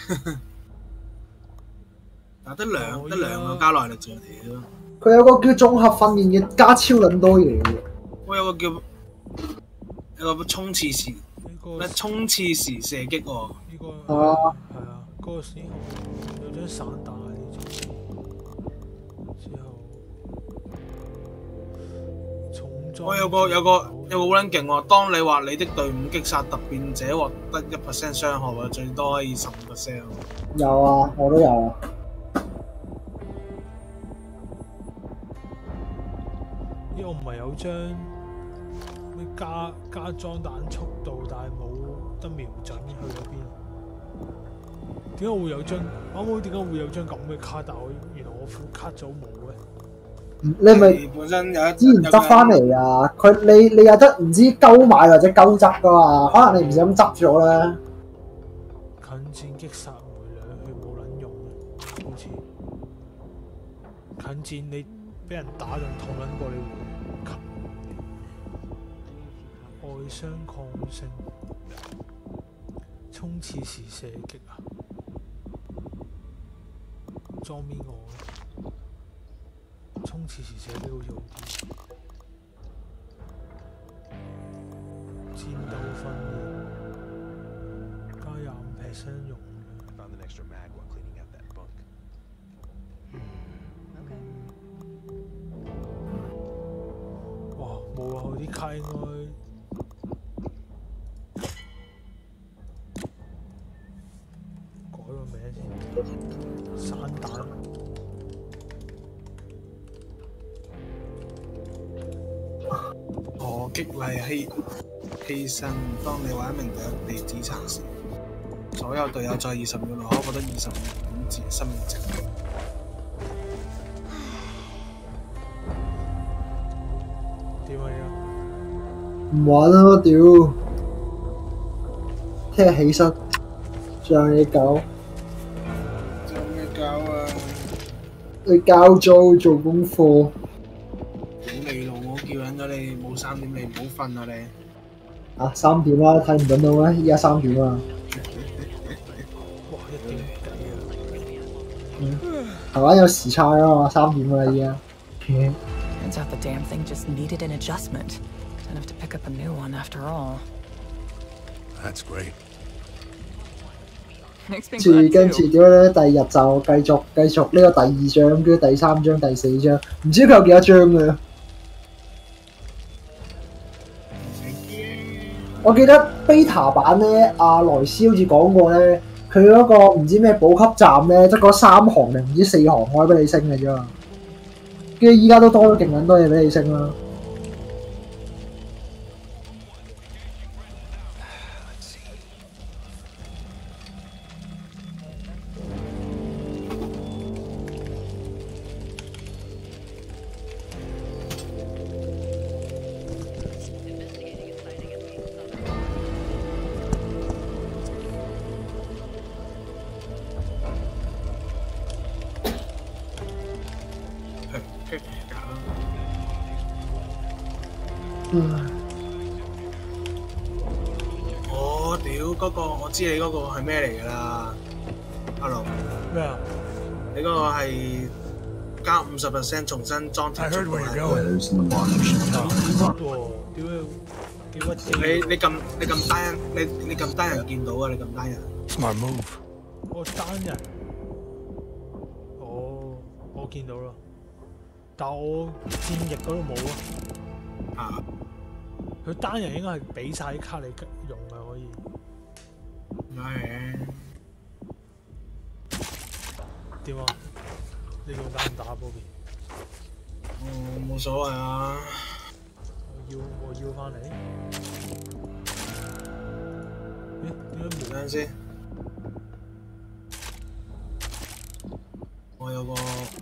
但得兩個加耐力啫屌！ 佢有個叫綜合訓練嘅加超撚多嘢嘅。 我有個衝刺時咩衝刺時射擊喎。 呢個係啊， 嗰個時候有張散彈呢種，之後重裝。 我有個好撚勁喎！當你話你的隊伍擊殺突變者獲得1% 傷害喎，最多可以15%。 有啊，我都有啊。 呢個唔係有張咩加裝彈速度，但係冇得瞄準去嗰邊。點解會有張？啱啱點解會有張咁嘅卡？但係原來我副卡組冇嘅。 你咪本身有之前執翻嚟啊！你有得唔知鳩買或者鳩執噶嘛？可能你唔小心執咗咧。 近戰擊殺梅兩血冇撚用嘅，好似近戰你俾人打仲痛撚過你回外傷抗性，衝刺時射擊啊！裝邊個？衝刺時射擊好似好啲。戰鬥訓練加25%用。哇，冇啊！佢啲卡應該改個名先。散彈。 激勵犧牲。當你或一名隊友被指殘時，所有隊友在20秒內可獲得25點生命值。 點啊？ 唔玩啦！屌，聽日起身，仲有嘢搞。 仲有咩搞啊？ 去交租做功課。 你老母叫緊咗你冇3點，你唔好瞓啊你！ 啊3點啦，睇唔緊到咩？依家3點啊！ 哇，1點幾啊！ 台灣有時差啊嘛，3點啦依家。 Turns out the damn thing just needed an adjustment. Don't have to pick up a new one after all. That's great. 跟住點咧？第二日就繼續呢個第2章，跟住第3章、第4章，唔知佢有幾多章嘅。我記得 beta 版咧，阿萊斯好似講過咧，佢嗰個唔知咩補給站咧，得嗰3行定唔知4行可以俾你升嘅啫嘛。跟住依家都多咗勁撚多嘢俾你升啦。 我屌嗰個，我知你嗰個係咩嚟㗎啦，阿龍。 咩啊？ 你嗰個係加50% 重新裝填速度。你撳單人見到啊？你撳單人。 Smart move。 我單人。哦，我見到啦，但我戰役嗰度冇啊。 啊。 佢單人應該係俾晒啲卡你用嘅，可以。 係。 點啊？你仲打唔打嗰邊？ 冇所謂啊。 我要翻嚟。咦？點解冇？ 等陣先。我有個。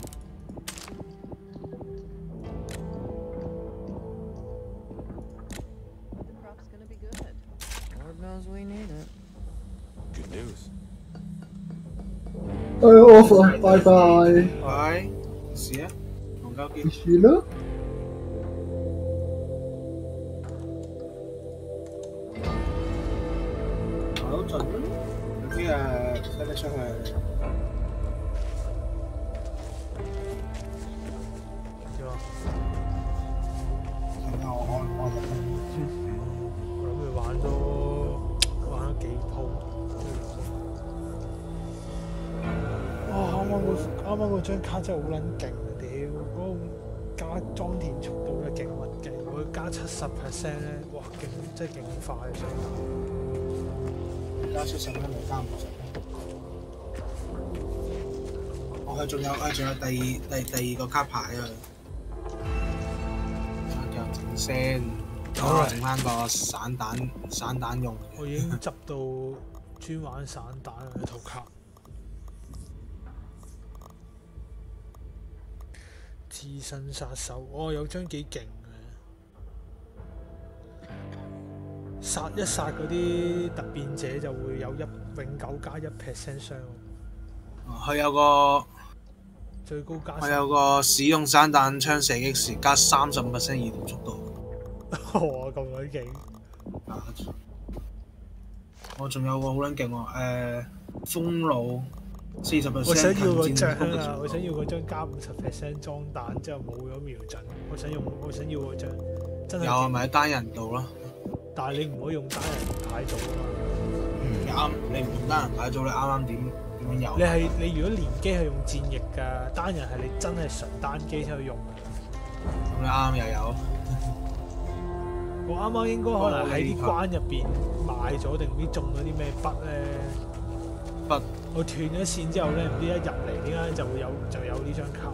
knows we need it. Good news. off 拜拜。 喂，事啊？同交機。 係咯。 好盡啦，有啲飛得出去。 點啊？ 我諗佢玩咗幾鋪。哇！啱啱嗰張卡真係好撚勁啊！屌，嗰個加裝填速度咧勁乜勁，佢加70% 咧，哇勁真係勁快上打。加70%咪加50%。我仲有第二個卡牌啊！又整先，整翻個散彈用。 我已經執到專玩散彈嘅套卡。自身殺手，有張幾勁嘅，殺一殺嗰啲突變者就會有永久加1% 傷。 佢有個最高加。 佢有個使用散彈槍射擊時加35% 移動速度。 哇！咁鬼勁！ 我仲有個好撚勁喎，風爐。40% 我想要個張啊！我想要嗰張加50% 裝彈，之後冇咗瞄準。我想要嗰張，真係有啊！咪喺單人度咯。 但係你唔可以用單人牌組啊嘛。 啱，你唔用單人牌組，你啱點樣有？ 你如果連機係用戰役㗎，單人係你真係純單機先可以用嘅。 咁你啱又有。 我啱啱應該可能喺啲關入邊買咗定唔知中咗啲咩筆咧？ 筆。 我斷咗線之後咧，唔知一入嚟點解就有呢張卡？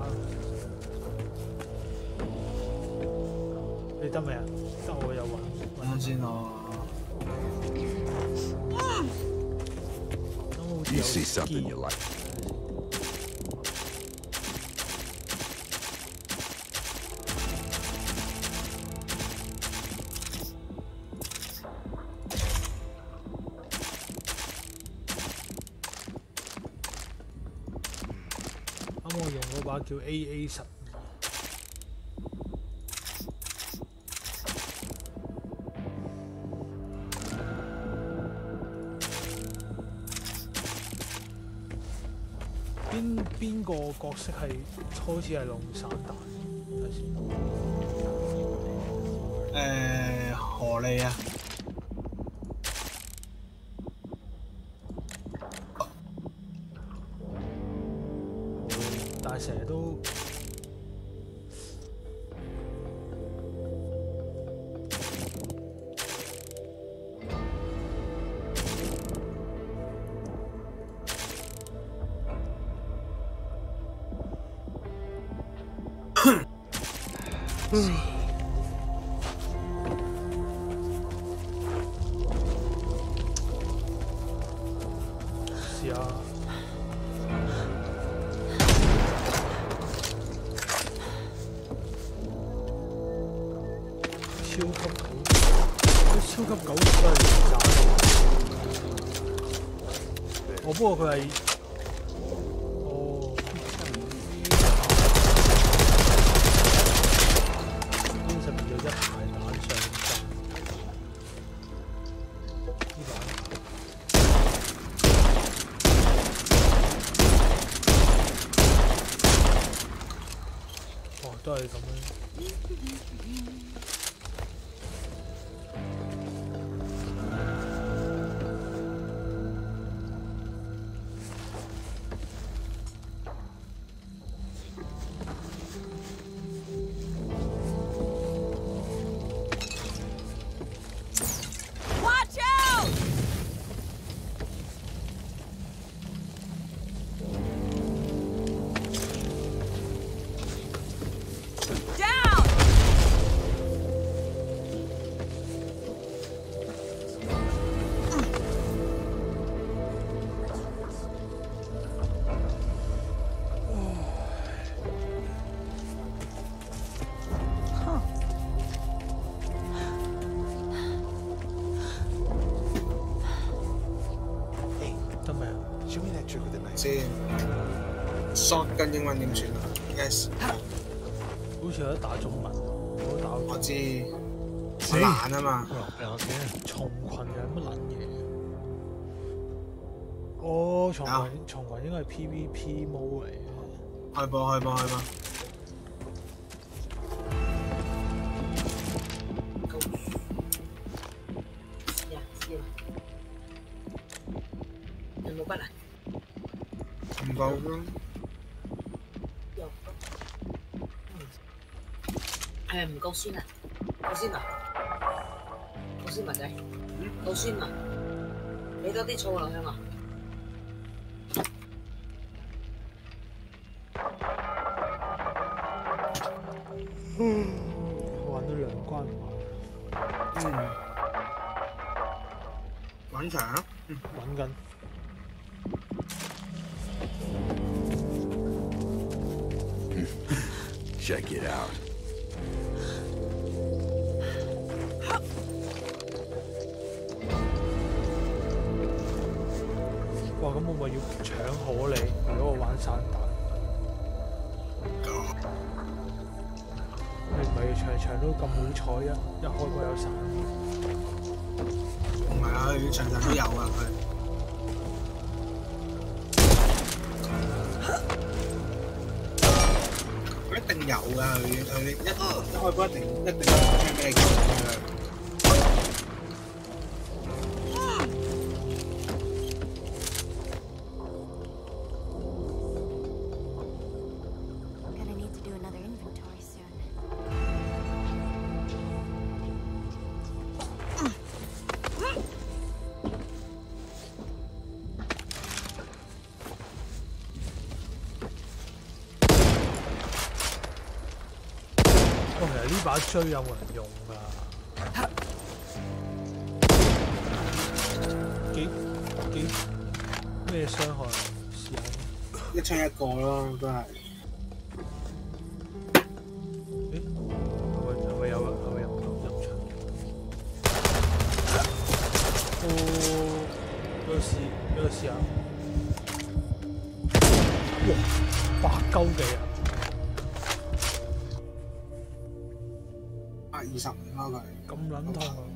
你得未啊？得我有揾先咯。 You see something you like? 我用嗰把叫 AA12。邊個角色係好似係龍散彈？睇先。何利啊？ 但係成日都試下。超級狗都係連打。不過佢係應實變咗一排彈上陣。都係咁樣。 shotgun 英文點算啊 ？Yes。 似有得打中文，我打我知，好難啊嘛。 蟲群有乜撚嘢？哦，蟲群應該係 PVP mode 嚟嘅。 開波。 有冇筆啊？ 唔夠咯。 唔夠酸啊！夠酸文仔，夠酸啊！俾多啲醋落去嘛。 玩到2關嘛。 揾場啊！ 揾緊。 Check it out. 哇！咁我咪要搶可你，如果我玩散彈，你唔係場都咁好彩啊！一開波有散。 唔係啊，佢場都有啊佢。佢一定有㗎，佢一開波一定有聽咩嘅。 呢把錐有冇人用㗎？幾咩傷害？試下。 一槍一個咯，都係。 誒，係咪有入場？哦，俾我試下。哇，8鳩幾啊！ 125咯佢， 咁撚痛啊！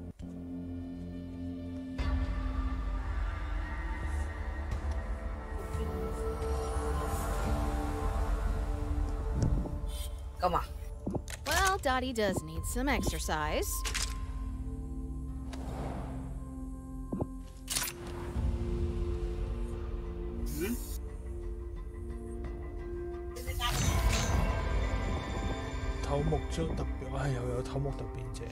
幹嘛 Well, Dottie does need some exercise. 頭目將特別，唉，又有頭目特變者。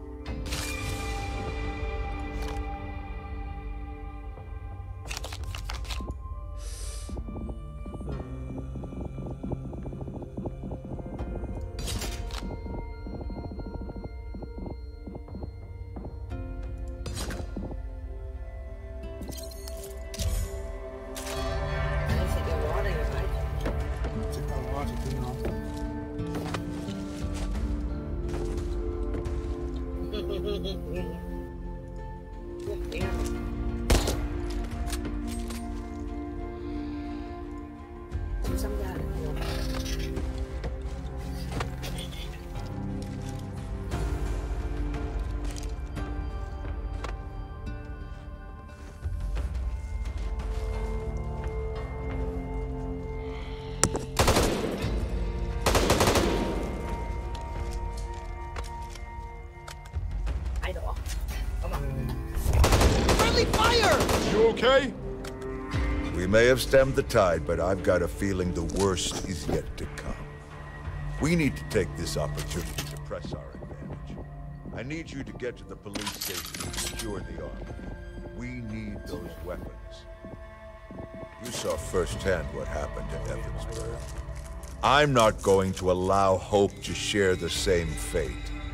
Okay? We may have stemmed the tide, but I've got a feeling the worst is yet to come. We need to take this opportunity to press our advantage. I need you to get to the police station and secure the armory. We need those weapons. You saw firsthand what happened to Evansburg. I'm not going to allow Hope to share the same fate.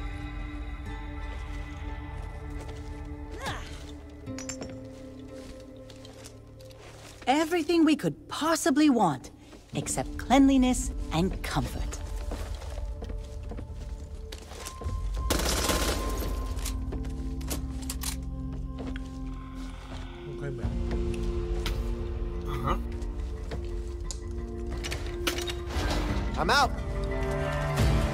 Everything we could possibly want, except cleanliness and comfort. Okay, man. I'm out.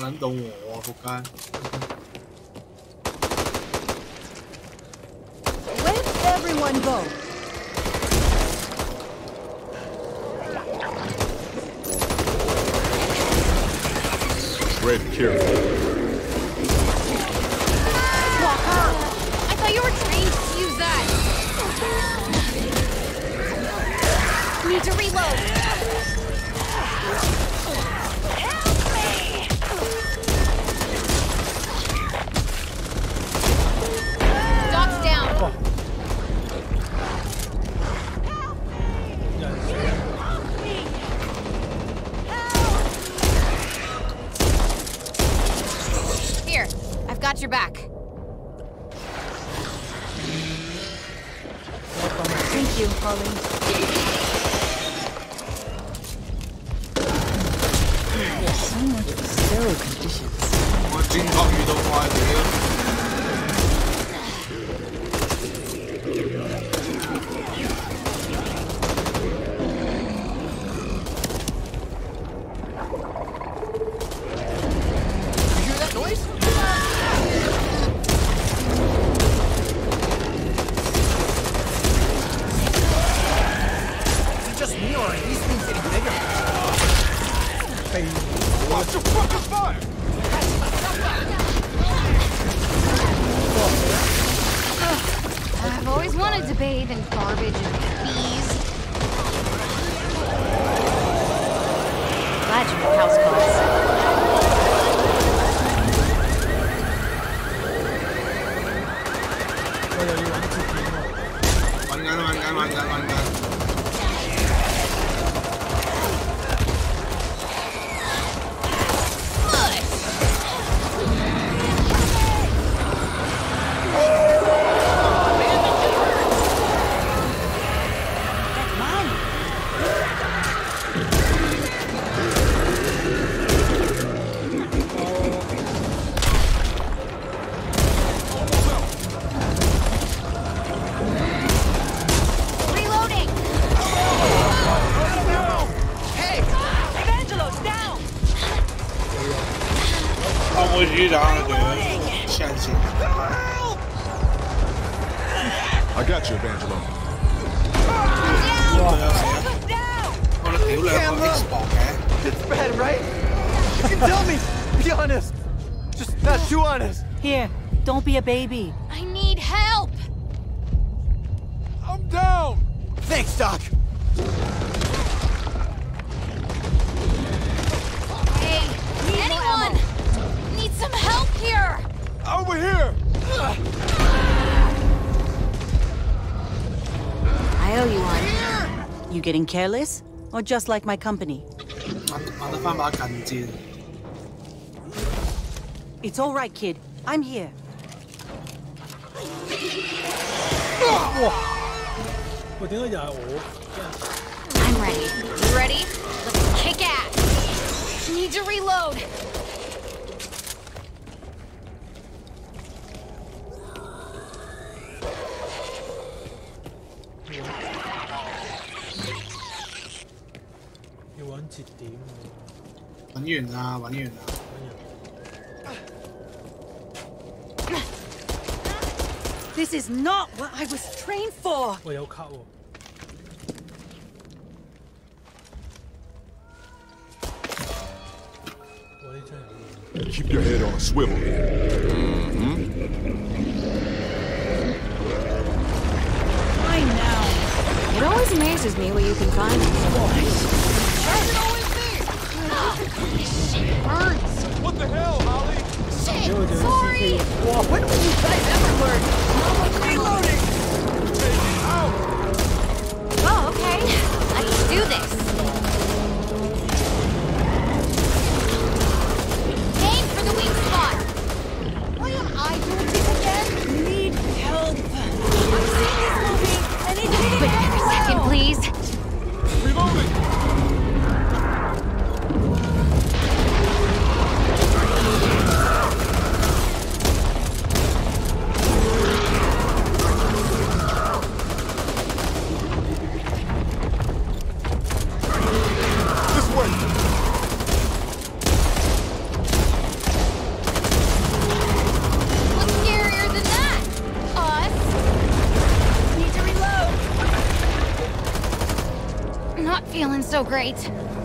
撚到我啊！仆街。 Where'd everyone go? Red careful. I thought you were trained to use that. Need to reload. Doc's down. Here, I've got your back. Thank you, Holly. There's so much sterile conditions. 我轉角遇到怪鳥。 Watch your fucking fire! I've always wanted to bathe in garbage and bees. Glad you have house calls. 揾緊。我遇到那个相信。 I got you, Evangelo. 我哋屌兩個 Xbox 嘅。 It's bad, right? You can tell me. Be honest. Just not too honest. Here, don't be a baby. I need help. I'm down. Thanks, Doc. Hey, anyone? Need some help here. Over here. I owe you one. You getting careless? Or just like my company? It's all right, kid. I'm here. I'm ready. You ready? Let's kick ass. Need to reload. This is not what I was trained for. Keep your head on a swivel here. I know. It always amazes me what you can find. Hurts. What the hell, Holly? Shit, sorry. When will you guys ever learn? Reloading! Oh, okay. I can do this. Aim for the weak spot. Why am I doing this again? Need help. I've seen this movie. I need to do it again. For a second, please. Reloading! feeling so great.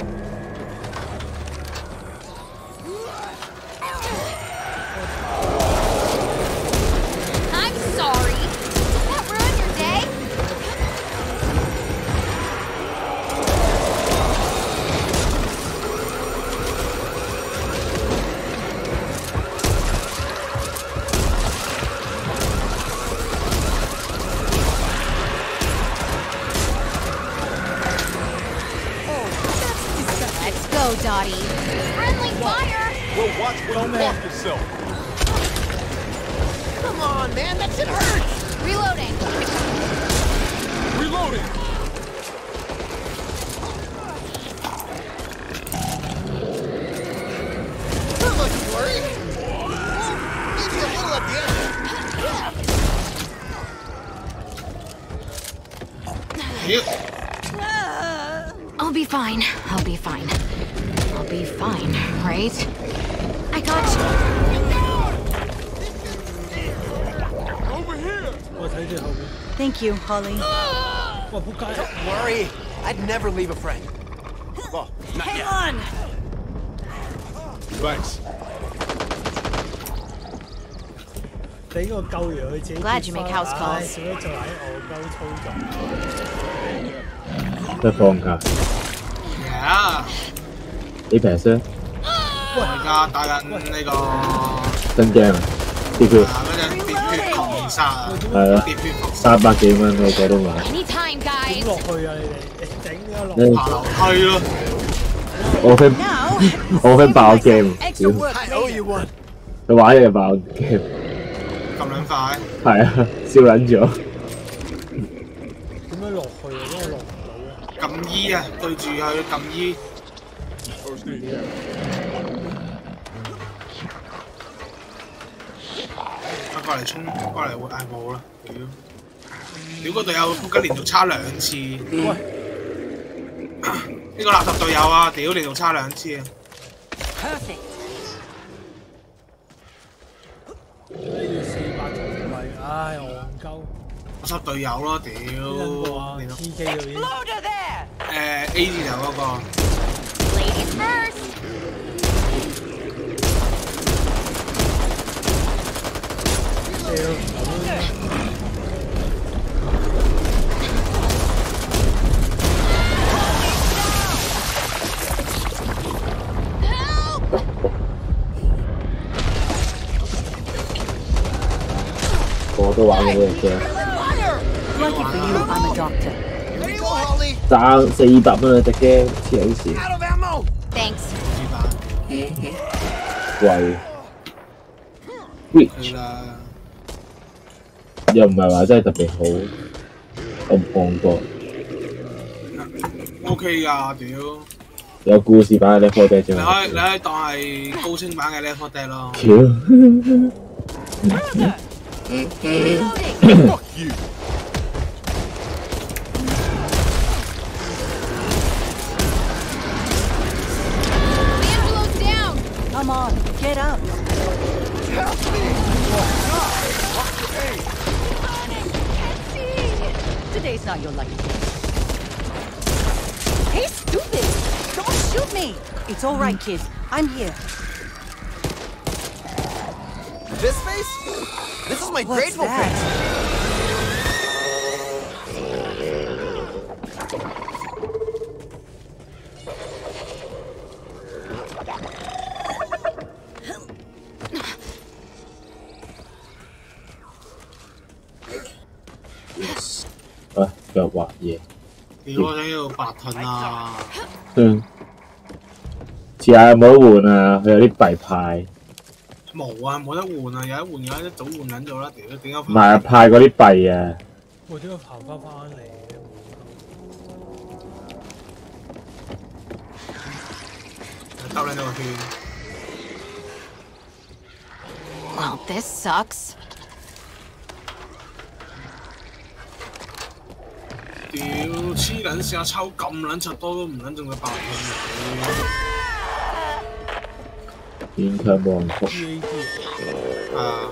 I'm sorry. Did that ruin your day? Let's go, Dottie. Friendly fire! Well, watch where you walk yourself. Come on, man, that shit hurts! Reloading. Reloading! Not much to worry. Maybe a little at the end. I'll be fine. I'll be fine. I'll be fine, right? I got you. Over here! Thank you, Holly. Don't worry. I'd never leave a friend. Well, not Hang yet. on! Thanks. Glad you make house calls. 都放假。 Yeah. 幾平先？ 我而家打緊呢個真驚啊！跌血。 嗰隻跌血狂殺啊！ 係啊， 跌血服 300幾蚊個個都買。 Anytime, guys. 落去啊！你哋整呢個落爬樓梯咯。 我飛爆 game， 屌！ I owe you one. 佢玩嘢爆 game。 咁撚快？ 係啊，燒撚咗。 點樣落去啊？因為落唔到啊！ 撳 E 啊，對住佢撳 E。過嚟衝，過嚟會嗌冇啦！屌！屌個隊友仆街連續差2次。喂！呢個垃圾隊友啊！屌連續差2次啊！ 唉，戇鳩！ 垃圾隊友咯，屌！連續 PK 嗰啲。 A 字頭嗰個。 Ladies first. 我都玩過呢隻 game。 Lucky for you, I'm a doctor. Here you go, Holly. 爭400蚊啊隻 game，黐撚線。 Out of ammo. Thanks. 貴。Reach 又唔係話真係特別好，我唔放過。 OK 㗎，屌！ 有故事版嘅 Left 4 Dead 啫嘛。 你可以當係高清版嘅 Left 4 Dead 咯。 Fuck you. Angelo's down. Come on, get up. Help me! Watch your aim. Today's not your lucky day. Hey, stupid! Don't shoot me! It's all right, kids. I'm here. This face? This is my What's grateful that? face. Yes. 啊，又畫嘢。 屌我想要白盾啊！ 遲下有冇得換啊？佢有啲幣派。 冇啊，冇得換啊！有得換嘅一早換撚咗啦！屌點解？ 唔係派嗰啲幣啊！ 我點解爬翻嚟嘅？ 兜撚咗個圈。 Well, this sucks. 屌黐撚線啊！抽咁撚柒多都唔撚中佢白盾。 勉強冇人覆。 啊！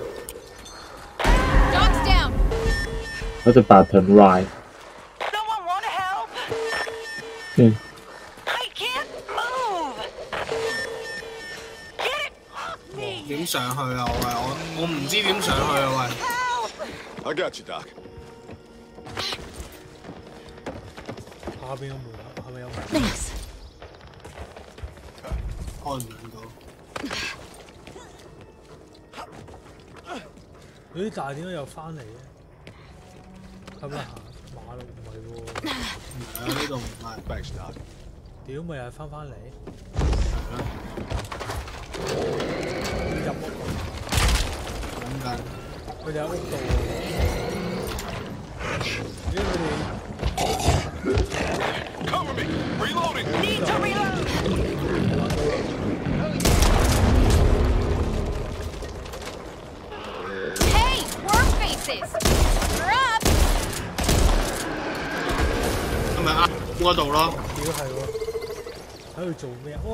Dog's down. 嗰隻白盾 ride。 點上去啊？喂，我唔知點上去啊！喂。 I got you, Doc. 下邊有門，下邊有門。 開唔到。 咦？但係點解又翻嚟嘅？係咪行馬路唔係喎？ 唔係啊，呢度唔係。 Thanks, Doc. 屌，咪又係翻嚟？入屋。 諗緊。 佢哋喺屋度喎。咦？佢哋 Cover me! Reloading! Need to reload! Hey, worm faces! You're up! 係咪啊？嗰度咯。 屌係喎，喺度做咩啊？哦！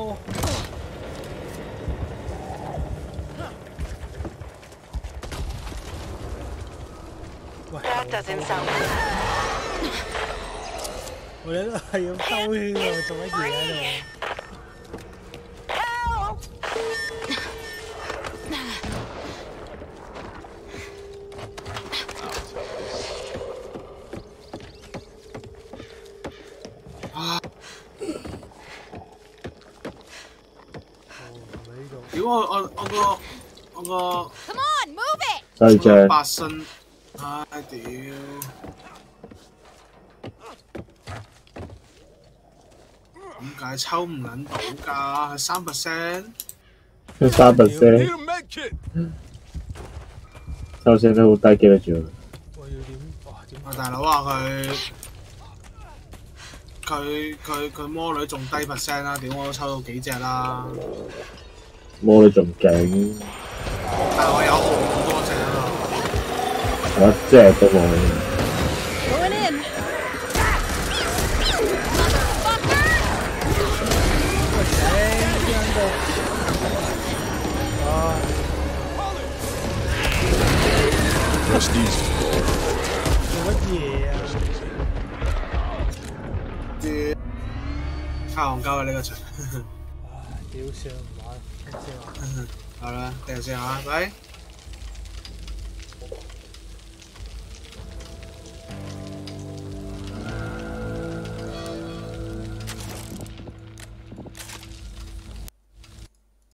That doesn't sound good. 我哋都係咁兜圈喎，做乜嘢喺度？ Help! 屌我個 Come on, move it! 細隻。 八身，唉屌！點解抽唔撚到㗎？係3%。 佢3%。抽聲都好低，記得住。 我要點？哇！點？ 啊大佬啊，佢魔女仲低%啦，屌我都抽到幾隻啦。 魔女仲勁。 但係我有好多隻啊。 我隻都冇。 Going in. 做乜嘢啊？ 太戇鳩啊！呢個場。 屌上唔玩，先玩。 好啦，訂先嚇，拜。